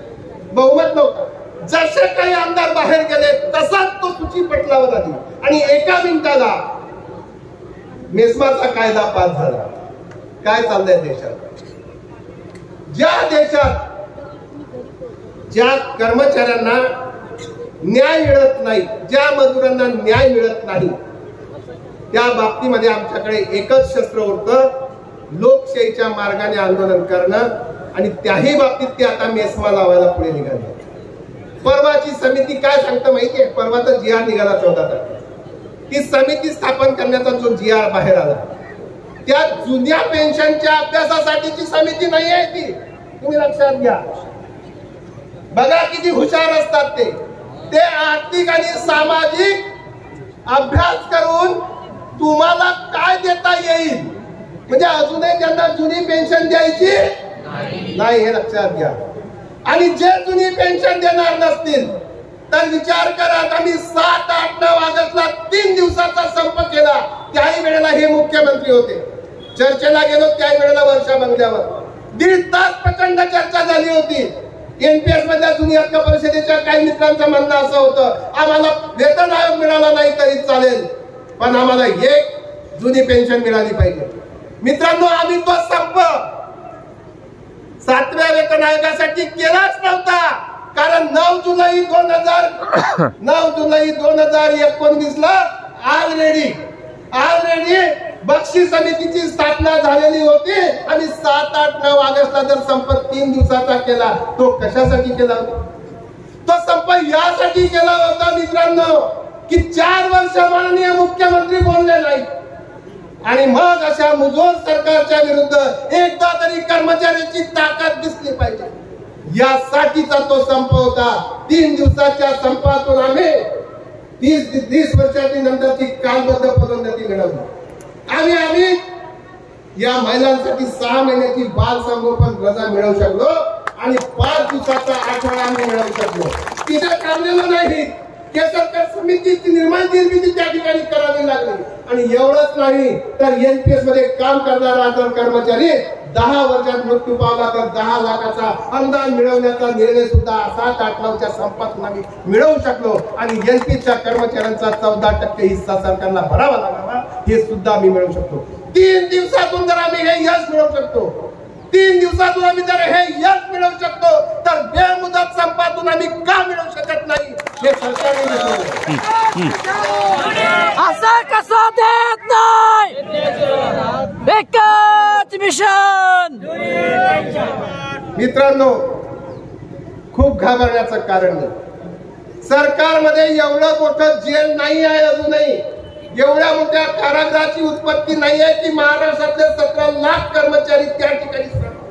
Speaker 3: बहुमत नव्हता. जसे काही आमदार बाहेर गेले तसाच तो सूची पटलावर आली आणि एका मिनिटाला मेस्माचा कायदा पास झाला. काय चाललंय देशात? ज्या देशात ज्या कर्मचाऱ्यांना न्याय मिळत नाही, ज्या मजुरांना न्याय मिळत नाही, त्या बाबतीमध्ये आमच्याकडे एकच शस्त्र होतं, लोकशाहीच्या मार्गाने आंदोलन करणं. आणि त्याही बाबतीत ते आता मेस्मा लावायला पुढे निघाले. परवाची समिती काय सांगतं माहितीये? परवा तर जी आर निघाला 14 तारखेला. ती समिती स्थापन करण्याचा जो जी आर बाहेर आला, त्या जुन्या पेन्शनच्या अभ्यासासाठीची समिती नाही आहे ती. तुम्ही लक्षात घ्या. बघा किती हुशार असतात ते आर्थिक आणि सामाजिक अभ्यास करून तुम्हाला काय देता येईल, म्हणजे अजूनही त्यांना जुनी पेन्शन द्यायची नाही, हे लक्षात घ्या. आणि जे जुनी पेन्शन देणार नसतील तर विचार करा. आम्ही 7, 8, 9 ऑगस्टला 3 दिवसाचा संप केला. त्याही वेळेला हे मुख्यमंत्री होते. चर्चेला गेलो त्याही वेळेला वर्षा बंगल्यावर 1.5 तास प्रचंड चर्चा झाली होती. एनपीएस मधल्या जुनी हक्क परिषदेच्या काही मित्रांचं म्हणणं असं होतं, आम्हाला वेतन आयोग मिळाला नाही तरी चालेल, पण आम्हाला एक जुनी पेन्शन मिळाली पाहिजे. मित्रांनो, आम्ही तो संप 7व्या वेतन आयोगासाठी केलाच नव्हता. कारण 9 जुलै 2019 ला ऑलरेडी बक्षी समितीची स्थापना झालेली होती. आणि 7, 8, 9 ऑगस्टला जर संप 3 दिवसाचा केला, तो कशासाठी केला? तो संप यासाठी केला होता मित्रांनो की 4 वर्ष माननीय मुख्यमंत्री बोलले नाही. आणि मग अशा मुजोर सरकारच्या विरुद्ध एकदा तरी कर्मचाऱ्यांची ताकद दिसली पाहिजे, यासाठीचा तो संप होता. 3 दिवसाच्या संपातून आम्ही 30 वर्षाची नंतरची कालबद्ध पदोन्नती मिळवली. आम्ही या महिलांसाठी 6 महिन्याची बाल संगोपन रजा मिळवू शकलो आणि 5 दिवसाचा आठवडा आम्ही मिळवू शकलो. तिथे थांबलेलो नाही. केसरकर समितीची निर्मिती त्या ठिकाणी करावी लागली. आणि एवढंच नाही तर एनपीएस मध्ये काम करणारा जर कर्मचारी 10 वर्षात मृत्यू पावला तर 10 लाखाचा अनुदान मिळवण्याचा निर्णय सुद्धा 7, 8, 9च्या संपातून आम्ही मिळवू शकलो. आणि एनपीएसच्या कर्मचाऱ्यांचा 14% हिस्सा सरकारला भरावा लागावा, हे सुद्धा आम्ही मिळवू शकतो. 3 दिवसातून जर आम्ही हे यश मिळवू शकतो, 3 दिवसातून आम्ही जर हे यश मिळवू शकतो, तर बेमुदत संपातून आम्ही का मिळवू शकत नाही, हे सरकारने
Speaker 4: असं कसं देत नाही. एकच मिशन.
Speaker 3: मित्रांनो, खूप घाबरण्याचं कारण नाही. सरकारमध्ये एवढं मोठं जेल नाही आहे अजूनही, एवढ्या मोठ्या कारागृहाची उत्पत्ती नाही आहे की महाराष्ट्रातले 17 लाख कर्मचारी त्या ठिकाणी.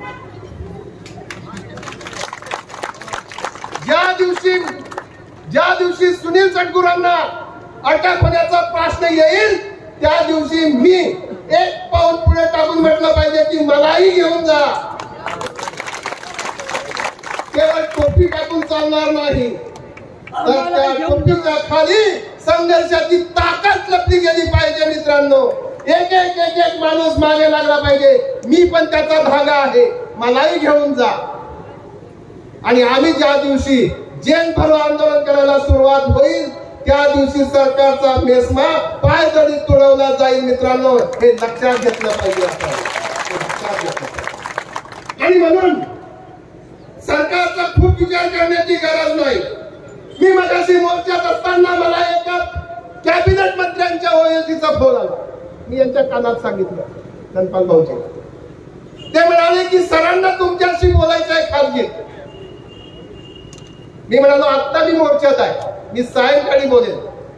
Speaker 3: ज्या दिवशी सुनील सटगुरांना अटक होण्याचा प्रश्न येईल, त्या दिवशी मी एक पाऊल पुढे टाकून म्हटलं पाहिजे की मलाही घेऊन जा. केवळ टोपी टाकून चालणार नाही, तर त्या टोपीच्या खाली संघर्षाची ताकद लपली गेली पाहिजे. मित्रांनो, एक माणूस मागे लागला पाहिजे. मी पण त्याचा धागा आहे, मलाही घेऊन जा. आणि आम्ही ज्या दिवशी जेल भरो आंदोलन करायला सुरुवात होईल, त्या दिवशी सरकारचा मेस्मा पायदळी तुडवला जाईल. मित्रांनो, हे लक्षात घेतलं पाहिजे आपण. आणि म्हणून सरकारचा खूप विचार करण्याची गरज नाही. मी मगाशी मोर्चात असताना मला एका कॅबिनेट मंत्र्यांच्या ओएसडीचा फोन आला. मी यांच्या कानात सांगितलं, धनपाल भाऊजी, ते म्हणाले की सरांना तुमच्याशी बोलायचं आहे खासगीत. मी म्हणालो आता मी मोर्चात आहे, मी सायंकाळी बोलेन.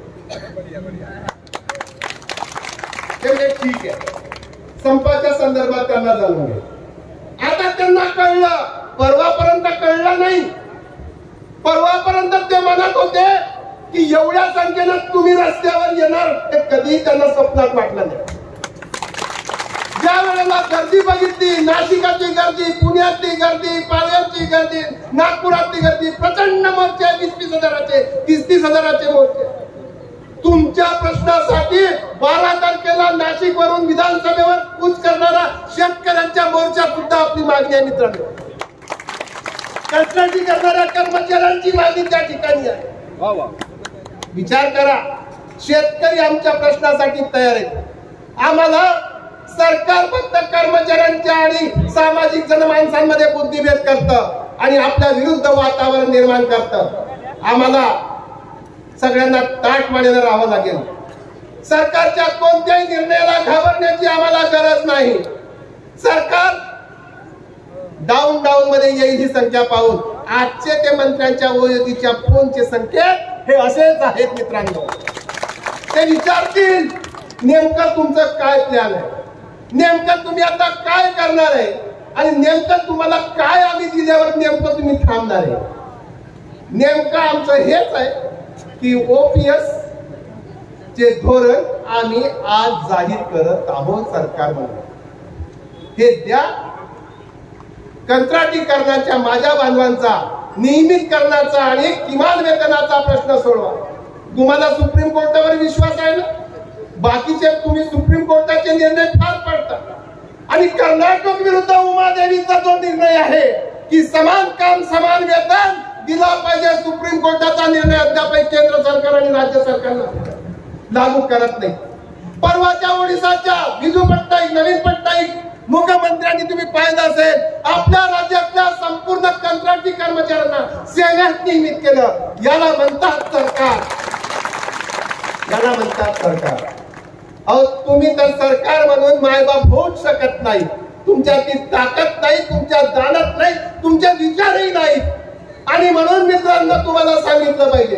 Speaker 3: ते म्हणजे ठीक आहे, संपाच्या संदर्भात त्यांना जाणून घे. आता त्यांना कळलं, परवापर्यंत कळलं नाही. परवापर्यंत ते म्हणत होते की एवढ्या संख्येनं तुम्ही रस्त्यावर येणार, हे कधीही त्यांना स्वप्नात वाटलं नाही. ज्या वेळेला गर्दी बघितली, नाशिकाची गर्दी, पुण्यातली गर्दी, पालघरची गर्दी, नागपुरातली गर्दी, प्रचंड मोर्चे, 20-20 हजाराचे, 30-30 हजाराचे मोर्चे. तुमच्या प्रश्नासाठी 12 तारखेला नाशिक वरून विधानसभेवर कूच करणारा शेतकऱ्यांच्या मोर्चा सुद्धा आपली मागणी आहे. मित्रांनो, कंत्राटी करणाऱ्या कर्मचाऱ्यांची मागणी त्या ठिकाणी आहे. विचार करा, शेतकरी आमच्या प्रश्नासाठी तयार आहेत. आम्हाला सरकार फक्त कर्मचाऱ्यांच्या आणि सामाजिक जनमानसांमध्ये बुद्धिभेद करतं आणि आपल्या विरुद्ध वातावरण निर्माण करतं. आम्हाला सगळ्यांना ताटमानेनं राहावं लागेल. सरकारच्या कोणत्याही निर्णयाला घाबरण्याची आम्हाला गरज नाही. सरकार डाऊन मध्ये येईल ही संख्या पाहून आजचे ते मंत्र्यांच्या ओळखीच्या फोनचे संकेत हे असेच आहेत मित्रांनो. ते विचारतील नेमकं तुमचं काय प्लॅन आहे, नेमकं तुम्ही आता काय करणार आहे आणि नेमकं तुम्हाला काय आम्ही दिल्यावर नेमकं तुम्ही थांबणार आहे. नेमकं आमचं हेच आहे की ओपीएस चे धोरण आम्ही आज जाहीर करत आहोत सरकार म्हणून. हे द्या. कंत्राटीकरणाच्या माझ्या बांधवांचा नियमितकरणाचा आणि किमान वेतनाचा प्रश्न सोडवा. तुम्हाला सुप्रीम कोर्टावर विश्वास आहे ना? बाकीचे तुम्ही सुप्रीम कोर्टाचे निर्णय फार पडतात आणि कर्नाटक विरुद्ध उमादेवीचा जो निर्णय आहे की समान काम समान वेतन दिला पाहिजे, सुप्रीम कोर्टाचा निर्णय अद्याप केंद्र सरकार आणि राज्य सरकारला लागू करत नाही. परवाच्या ओडिसाच्या विजू पट्टाईक, नवीन पट्टाईक मुख्यमंत्र्यांनी तुम्ही पाहिलं असेल, आपल्या राज्यातल्या संपूर्ण कंत्राटी कर्मचाऱ्यांना सेवेत नियमित केलं. याला म्हणतात सरकार, याला म्हणतात सरकार. अहो तुम्ही तर सरकार म्हणून मायबाप होऊच शकत नाही. तुमच्यात ती ताकद नाही, तुमच्या दानत नाही, तुमचे विचारही नाही. आणि म्हणून मित्रांनो तुम्हाला सांगितलं पाहिजे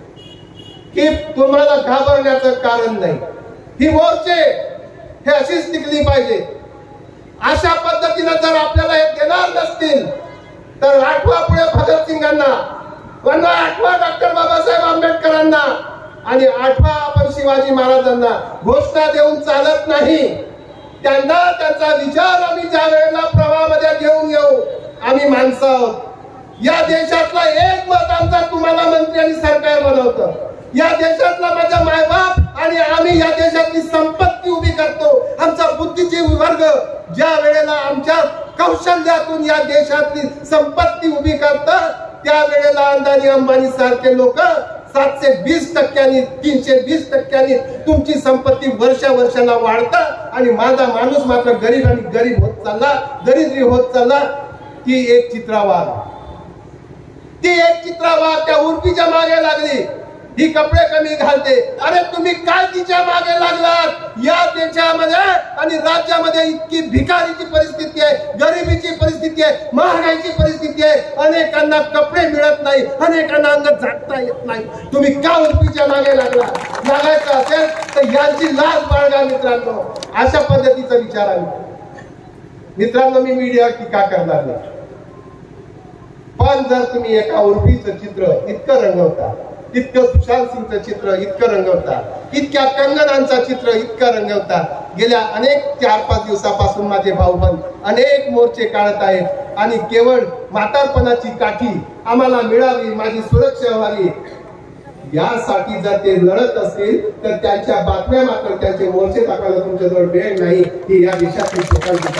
Speaker 3: की तुम्हाला घाबरण्याचं कारण नाही. ही मोर्चे हे अशीच टिकली पाहिजे. अशा पद्धतीने जर आपल्याला हे देणार नसतील तर आठवा पुढे भगतसिंगांना, आठवा डॉक्टर बाबासाहेब आंबेडकरांना आणि आठवा आपण शिवाजी महाराजांना घोषणा देऊन चालत नाही. त्यांना त्यांचा विचार आम्ही ज्या वेळेला प्रवाहामध्ये घेऊन येऊ. आम्ही माणसं आहोत. या देशातला एक मत आमचा तुम्हाला मंत्री आणि सरकार बनवतं. या देशातला माझा मायबाप आणि आम्ही या देशातली संपत्ती उभी करतो. आमचा बुद्धिजीवी वर्ग ज्या वेळेला आमच्या कौशल्यातून या देशातली संपत्ती उभी करतात त्या वेळेला अंदानी अंबानी सारखे लोक 720% 320% तुमची संपत्ती वर्षाला वाढतात आणि माझा माणूस मात्र गरीब आणि गरीब होत चालला, दरिद्री होत चालला. ती एक चित्रावाद, ती एक चित्रावाद त्या उर्फीच्या मागे लागली. ही कपडे कमी घालते. अरे तुम्ही काय तिच्या मागे लागलात? या देशामध्ये आणि राज्यामध्ये इतकी भिकारीची परिस्थिती आहे, गरिबीची परिस्थिती आहे, महागाईची परिस्थिती आहे. अनेकांना कपडे मिळत नाही, अनेकांना अंग झाकता येत नाही. तुम्ही का उर्फीच्या मागे लागला? लागायचं असेल तर यांची लाज बाळगा मित्रांनो. अशा पद्धतीचा विचार आहे मित्रांनो. मी मीडियावर टीका करणार नाही, पण जर तुम्ही एका उर्फीचं चित्र इतकं रंगवता, इतकं सुशांत सिंगचं चित्र इतकं रंगवता, इतक्या कंगनांचं चित्र इतकं रंगवता. गेल्या अनेक 4-5 दिवसापासून माझे भाऊबंद अनेक मोर्चे काढत आहेत आणि केवळ म्हातारपणाची काठी आम्हाला मिळावी, माझी सुरक्षा व्हावी यासाठी जर ते लढत असतील तर त्यांच्या बातम्या मात्र त्यांचे मोर्चे टाकायला तुमच्याजवळ वेळ नाही. ही या देशातील लोकांची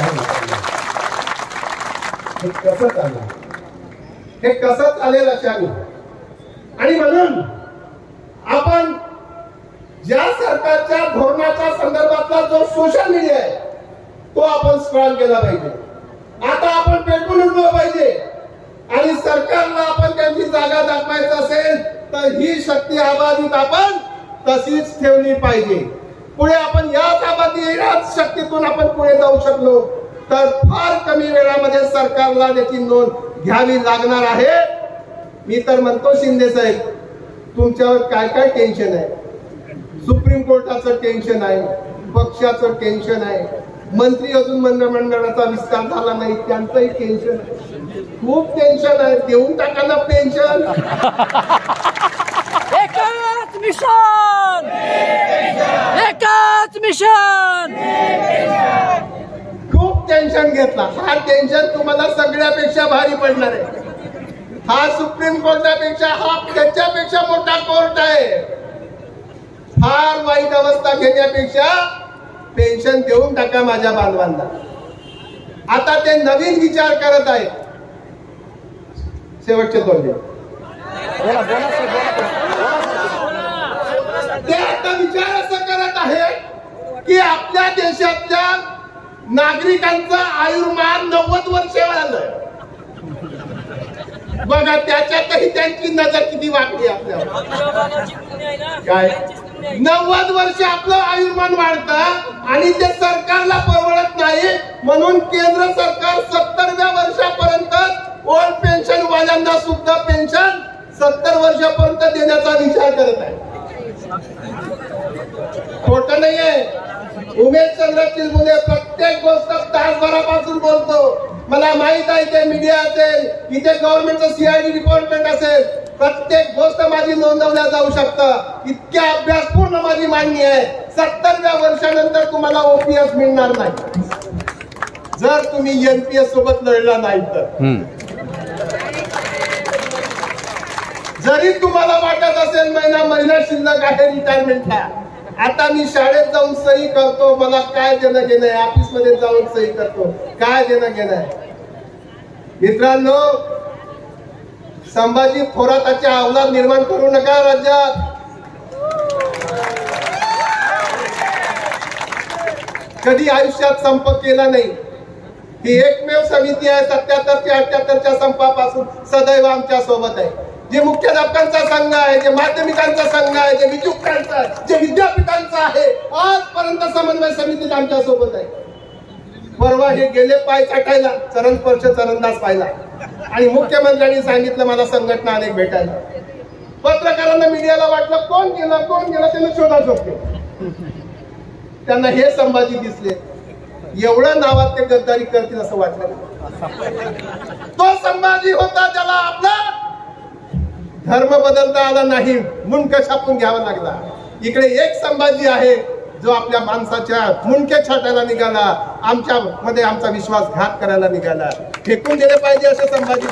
Speaker 3: हे कसं चाललं, हे कसं चालेल अशाने. आणि म्हणून आपण ज्या सरकारच्या धोरणाच्या संदर्भातला जो सोशल मीडिया आहे तो आपण स्ट्रॉंग केला पाहिजे. आता आपण पेटून उठलो पाहिजे आणि सरकारला आपण त्यांची जागा दाखवायचं असेल तर ही शक्ती आबाधित आपण तशीच ठेवली पाहिजे. पुढे आपण याच आबादी याच शक्तीतून आपण पुढे जाऊ शकलो तर फार कमी वेळामध्ये सरकारला त्याची नोंद घ्यावी लागणार आहे. मी तर म्हणतो शिंदे साहेब, तुमच्यावर काय काय टेन्शन आहे? सुप्रीम कोर्टाचं टेन्शन आहे, पक्षाचं टेन्शन आहे, मंत्री अजून मंत्रिमंडळाचा विस्तार झाला नाही त्यांचंही टेन्शन आहे, खूप टेन्शन आहे. देऊन टाका ना पेन्शन.
Speaker 4: एकच मिशन, एकच मिशन.
Speaker 3: खूप टेन्शन घेतला. हा टेन्शन तुम्हाला सगळ्यापेक्षा भारी पडणार आहे. हा सुप्रीम कोर्टापेक्षा हा त्याच्यापेक्षा मोठा कोर्ट आहे. फार वाईट अवस्था घेण्यापेक्षा पेन्शन देऊन टाका माझ्या बांधवांना. आता ते नवीन विचार करत आहेत. शेवटचे 2 दिवस ते आता विचार असं करत आहे की आपल्या देशातल्या नागरिकांचं आयुर्मान 90 वर्ष आलं. बघा त्याच्यातही त्यांची नजर किती वाकली आपल्यावर. काय 90 वर्ष आपलं आयुर्मान वाढतं आणि ते सरकारला परवडत नाही, म्हणून केंद्र सरकार 70व्या वर्षापर्यंत ओल्ड पेन्शन वाल्यांना सुद्धा पेन्शन 70 वर्षापर्यंत देण्याचा विचार करत आहे. खोटं नाहीये. उमेश चंद्र चिलमुले प्रत्येक गोष्ट तासभरापासून बोलतो. मला माहित आहे ते मीडिया असेल, इथे गव्हर्नमेंटचं सीआयडी डिपार्टमेंट असेल, प्रत्येक गोष्ट माझी नोंदवल्या जाऊ शकतं. इतक्या अभ्यासपूर्ण माझी मागणी आहे. 70व्या वर्षानंतर तुम्हाला ओपीएस मिळणार नाही जर तुम्ही एनपीएस सोबत लढला नाही तर. जरी तुम्हाला वाटत असेल महिना शिल्लक आहे रिटायरमेंटला, आता मी शाळेत जाऊन सही करतो, मला काय देणं घेणं आहे, ऑफिस मध्ये जाऊन सही करतो, काय देणं घेणं आहे. मित्रांनो, संभाजी थोराताचे अवलाद निर्माण करू नका राज्यात. कधी आयुष्यात संप केला नाही. ही एकमेव समिती आहे 77 ते 78च्या संपापासून सदैव आमच्या सोबत आहे. जे मुख्याध्यापकांचा संघ आहे, जे माध्यमिकांचा संघ आहे, जे नियुक्त्यांचा, जे विद्यापीठांचा आहे, आजपर्यंत समन्वय समितीत आमच्या सोबत आहे. परवा हे गेले पाय चाटायला, चरण स्पर्श चरणदास पाहिला आणि मुख्यमंत्र्यांनी सांगितलं मला संघटना अनेक भेटायला. पत्रकारांना मीडियाला वाटलं कोण गेलं त्यांना शोधाशोध केली. त्यांना हे संभाजी दिसले. एवढं नावात ते गद्दारी करतील असं वाटलं. तो संभाजी होता ज्याला आपला धर्म बदलता आला नाही, मुंडक छापून घ्यावा लागला. इकडे एक संभाजी आहे जो आपल्या माणसाच्या मुंडके छाटायला निघाला, आमच्या मध्ये आमचा विश्वासघात करायला निघाला. फेकून दिले पाहिजे असे संभाजी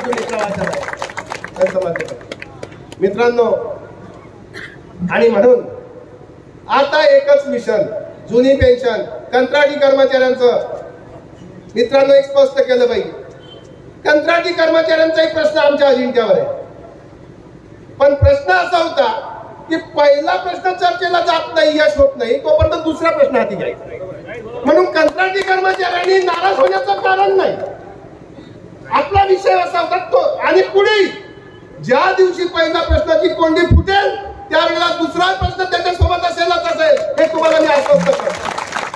Speaker 3: मित्रांनो. आणि म्हणून आता एकच मिशन, जुनी पेन्शन कंत्राटी कर्मचाऱ्यांचं. मित्रांनो, एक स्पष्ट केलं पाहिजे, कंत्राटी कर्मचाऱ्यांचाही प्रश्न आमच्या अजिंक्यावर आहे. पण प्रश्न असा होता की पहिला प्रश्न चर्चेला जात नाही, यश होत नाही, तोपर्यंत दुसरा प्रश्न हाती घ्यायचा. म्हणून कंत्राटी कर्मचाऱ्यांनी नाराज होण्याचं कारण नाही. आपला विषय असा होता तो. आणि पुढे ज्या दिवशी पहिल्या प्रश्नाची कोंडी फुटेल त्यावेळेला दुसरा प्रश्न त्याच्यासोबत असेलच असेल, हे तुम्हाला मी आश्वस्त करतो.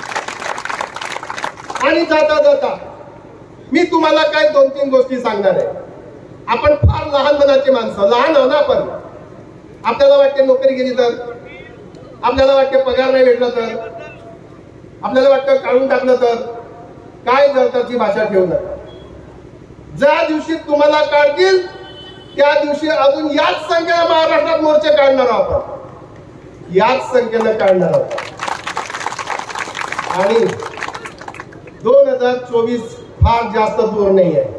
Speaker 3: आणि जाता जाता मी तुम्हाला काय 2-3 गोष्टी सांगणार आहे. आपण फार लहान मनाची माणसं, लहान आहो ना आपण. आपल्याला वाटते नोकरी गेली तर, आपल्याला वाटते पगार नाही भेटला तर, आपल्याला वाटतं काढून टाकलं तर, काय जळताची भाषा ठेवू नका. ज्या दिवशी तुम्हाला काढतील त्या दिवशी अजून याच संख्येनं महाराष्ट्रात मोर्चे काढणार आहोत आपण, याच संख्येनं काढणार आहोत. आणि 2024 फार जास्त दूर नाही आहे.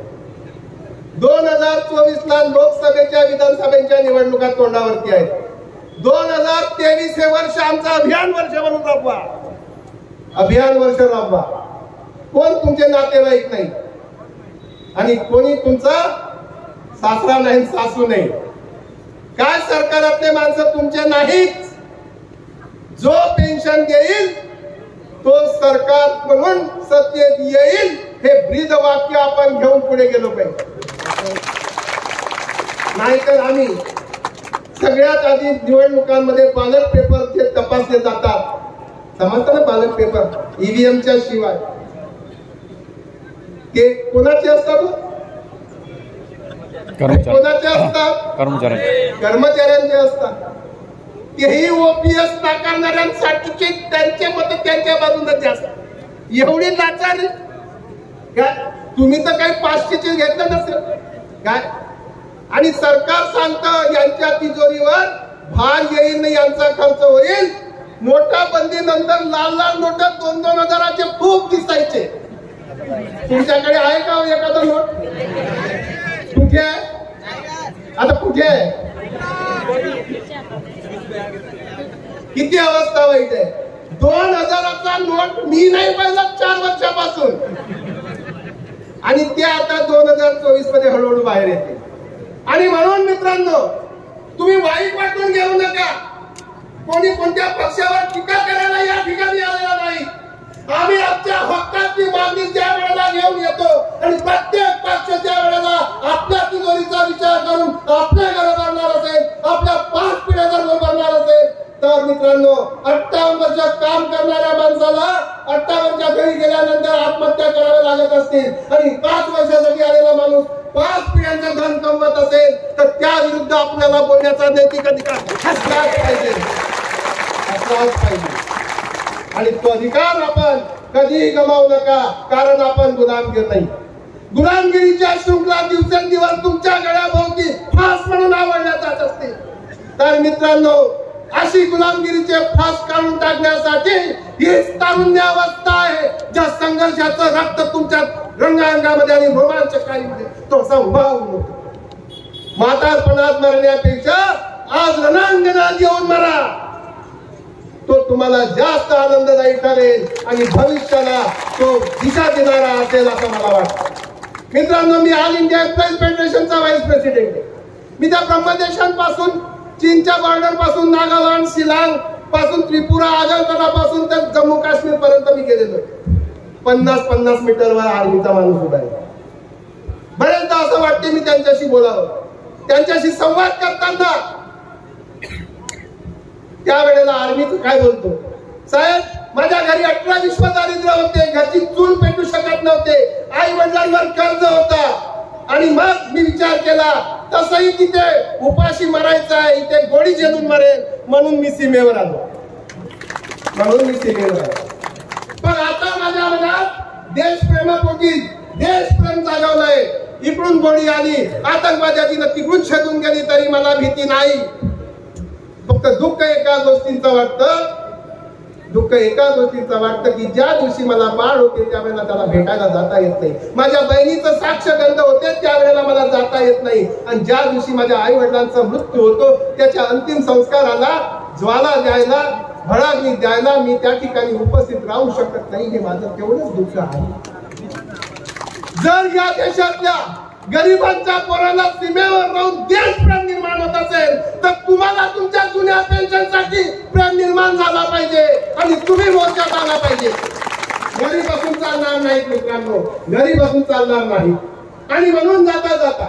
Speaker 3: 2024ला लोकसभेच्या विधानसभेच्या निवडणुका तोंडावरती आहेत. 2023 हे वर्ष आमचं अभियान वर्ष म्हणून राबवा, अभियान वर्ष राबवा. कोण तुमचे नातेवाईक नाही आणि कोणी तुमचा सासरा नाही, सासू नाही. काय सरकारातले माणसं तुमचे नाहीत. जो पेन्शन देईल तो सरकार म्हणून सत्तेत येईल, हे ब्रीद वाक्य आपण घेऊन पुढे गेलो पाहिजे. नाहीतर आम्ही सगळ्यात आधी निवडणुकांमध्ये बॅलेट पेपर जे तपासले जातात, समजतं ना, बॅलेट पेपर ईव्हीएमच्या शिवाय ते कोणाचे असतात? कोणाचे असतात? कर्मचाऱ्यांचे असतात. तेही ओपीएस नाकारणाऱ्यांसाठीचे त्यांचे मत त्यांच्या बाजूने जास्त. एवढी लाचारी काय? तुम्ही तर काही 500चे घेतलं नसेल काय? आणि सरकार सांगतं यांच्या तिजोरीवर भार येईल नाही, यांचा खर्च होईल. नोटाबंदी नंतर लाल लाल नोट 2-2 हजाराचे खूप दिसायचे. तुमच्याकडे आहे का एखादा नोट? कुठे आहे आता? कुठे आहे? किती अवस्था वाईट आहे. 2000चा नोट मी नाही पाहिला 4 वर्षापासून, आणि ते आता 2024 मध्ये हळूहळू बाहेर येते. आणि म्हणून मित्रांनो, तुम्ही वाईट वाटून घेऊ नका. कोणी कोणत्या पक्षावर टीका करायला या ठिकाणी आलेला नाही. आम्ही आमच्या हक्काची मागणी ज्या वेळेला घेऊन येतो आणि प्रत्येक पक्षाच्या वेळेला आपल्या तिजोरीचा विचार करून आपल्या घरात आणणार असेल, आपल्या 5 पिढ्या जर उभारणार असेल, तर मित्रांनो 58 वर्ष काम करणाऱ्या माणसाला 58च्या घरी गेल्यानंतर आत्महत्या करावी लागत असतील आणि 5 वर्षासाठी आलेला माणूस 5 पिढ्यांचं धन कमवत असेल, तर त्या विरुद्ध आपल्याला बोलण्याचा नैतिक अधिकार असलाच पाहिजे. आणि तो अधिकार आपण कधीही गमावू नका, कारण आपण गुलामगिरी नाही. गुलामगिरीच्या शृंखला दिवसेंदिवस तुमच्या गळ्याभोवती फास म्हणून आवडल्या जात असते. तर मित्रांनो, अशी गुलामगिरीचे फास काढून टाकण्यासाठी हीच तारुण्यावस्था आहे, ज्या संघर्षाचं रक्त तुमच्या रंगांगामध्ये आणि रोमांचकारीमध्ये तो संभाव. म्हातारपणात मरण्यापेक्षा आज रणांगणात येऊन मरा, तो तुम्हाला जास्त आनंददायी ठरेल आणि भविष्याला तो दिशा देणारा असेल असं मला वाटतं. मित्रांनो, मी ऑल इंडिया एम्प्लॉईज फेडरेशनचा व्हाईस प्रेसिडेंट आहे. मी त्या ब्रह्मदेशांपासून, चीनच्या बॉर्डर पासून, नागालँड, शिलांग पासून, त्रिपुरा, आगरतळा पासून तर जम्मू काश्मीर पर्यंत मी गेलेलो. 50-50 मीटरवर आर्मीचा माणूस उभा आहे. बरेचदा असं वाटते मी त्यांच्याशी बोलावं. त्यांच्याशी संवाद करताना त्यावेळेला आर्मीचं काय बोलतो, साहेब माझ्या घरी 18-20 दारिद्र्य होते, घरची चूल पेटू शकत नव्हते, आई वडिलांवर कर्ज होता, आणि मग मी विचार केला तसंही तिथे उपाशी मरायचं आहे, इथे गोळी झेलून मरेल, म्हणून मी सीमेवर आलो. पण आता माझ्या मनात देशप्रेमापोटी देशप्रेम जागवलंय. इकडून गोळी आली, आतंकवाद्याची तिकडून छेदून गेली तरी मला भीती नाही. फक्त दुःख एका गोष्टींचं वाटतं की ज्या दिवशी मला बाळ होते त्यावेळेला त्याला भेटायला जाता येत नाही. माझ्या बहिणीचं साक्षगंध होते त्यावेळेला मला जाता येत नाही. आणि ज्या दिवशी माझ्या आई वडिलांचा मृत्यू होतो त्याच्या अंतिम संस्काराला ज्वाला द्यायला, भडाग्नी द्यायला मी त्या ठिकाणी उपस्थित राहू शकत नाही. हे माझं तेवढंच दुःख आहे. जर या देशातल्या गरिबांच्या पोराला सीमेवर राहून देशप्रेम निर्माण होत असेल, तर तुम्हाला तुमच्या जुन्या पेन्शनसाठी प्रेम निर्माण झाला पाहिजे आणि तुम्ही मोर्चात आला पाहिजे. घरी बसून चालणार नाही मित्रांनो, घरी बसून चालणार नाही. आणि म्हणून जाता जाता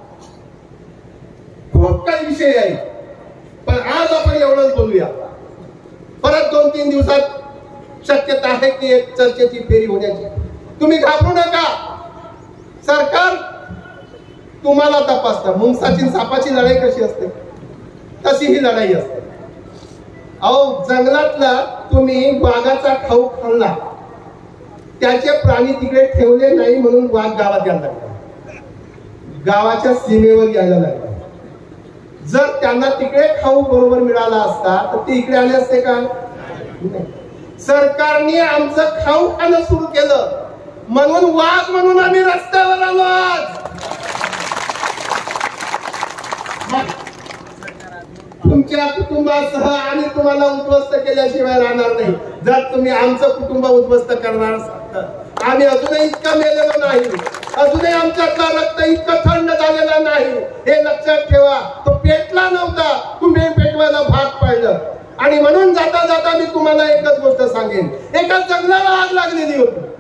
Speaker 3: खूप काही विषय आहे, पण आज आपण एवढंच बोलूया. परत 2-3 दिवसात शक्यता आहे की एक चर्चेची फेरी होण्याची. तुम्ही घाबरू नका. सरकार तुम्हाला तपासतं. मुंगसाची सापाची लढाई कशी असते तशी ही लढाई असते. अहो, जंगलातला तुम्ही वाघाचा खाऊ खाल्ला, त्याचे प्राणी तिकडे ठेवले नाही म्हणून वाघ गावात यायला लागला, गावाच्या सीमेवर यायला लागला. जर त्यांना तिकडे खाऊ बरोबर मिळाला असता तर ते इकडे आले असते का? सरकारने आमचं खाऊ खाणं सुरू केलं म्हणून वाघ म्हणून आम्ही रस्त्यावर आलो. आज तुमच्या कुटुंबासह आणि तुम्हाला उद्ध्वस्त केल्याशिवाय राहणार नाही. जर तुम्ही आमचं कुटुंब उद्ध्वस्त करणार असाल तर आम्ही अजूनही इतकं मेलेलो नाही, अजूनही आमच्यातला रक्त इतकं थंड झालेला नाही. हे लक्षात ठेवा. तो पेटला नव्हता, तुम्ही पेटवायला भाग पाडलं. आणि म्हणून जाता जाता मी तुम्हाला एकच गोष्ट सांगेन. एका जंगलाला आग लागलेली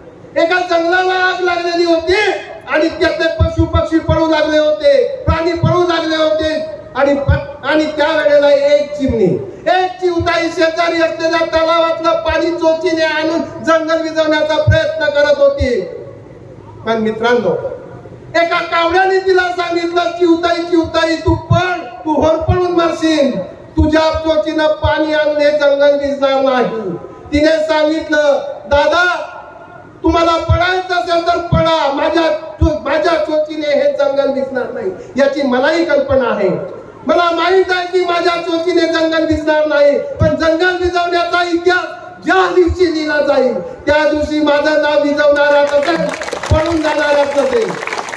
Speaker 3: होती, आणि त्यातले पशु पक्षी पळू लागले होते, प्राणी पळू लागले होते. आणि त्यावेळेला एक चिवताई शेजारी असलेल्या तलावातलं पाणी चोचीने आणून जंगल विझवण्याचा प्रयत्न करत होती. पण मित्रांनो, एका कावड्याने तिला सांगितलं, चिवताई तू होरपळून मरशील, तुझ्या चोचीनं पाणी आणले जंगल विझणार नाही. तिने सांगितलं, दादा तुम्हाला पडायचं असेल तर पडा, माझ्या चोचीने हे जंगल विझणार नाही. याची मलाही कल्पना आहे. मला माहित आहे की माझ्या चोचीने जंगल विझणार नाही. पण जंगल विझवण्याचा इतिहास ज्या दिवशी लिहिला जाईल त्या दिवशी माझं नाव विझवणाराच असेल, पळून जाणाराच असेल.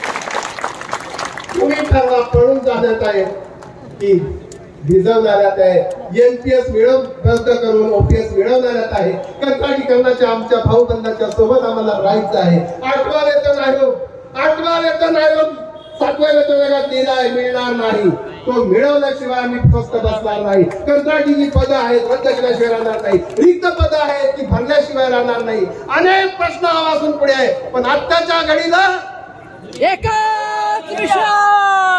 Speaker 3: तुम्ही ठरवा, पळून जाण्यात आहे की भिजवणाऱ्यात आहे. एनपीएस रद्द करून ओपीएस मिळवणाऱ्यात आहे. कर्नाटकीकरणाच्या आमच्या भाऊबंधाच्या सोबत आम्हाला राहायचं आहे. 8वा वेतन आयोग 7व्या वेतन दिलाय मिळणार नाही. तो मिळवल्याशिवाय आम्ही स्वस्थ बसणार नाही. कंत्राटी जी पदं आहेत रद्द केल्याशिवाय राहणार नाही. रिक्त पदं आहेत ती भरल्याशिवाय राहणार नाही. अनेक प्रश्न आवाजून पुढे आहे. पण आत्ताच्या घडीला
Speaker 4: एकच विषय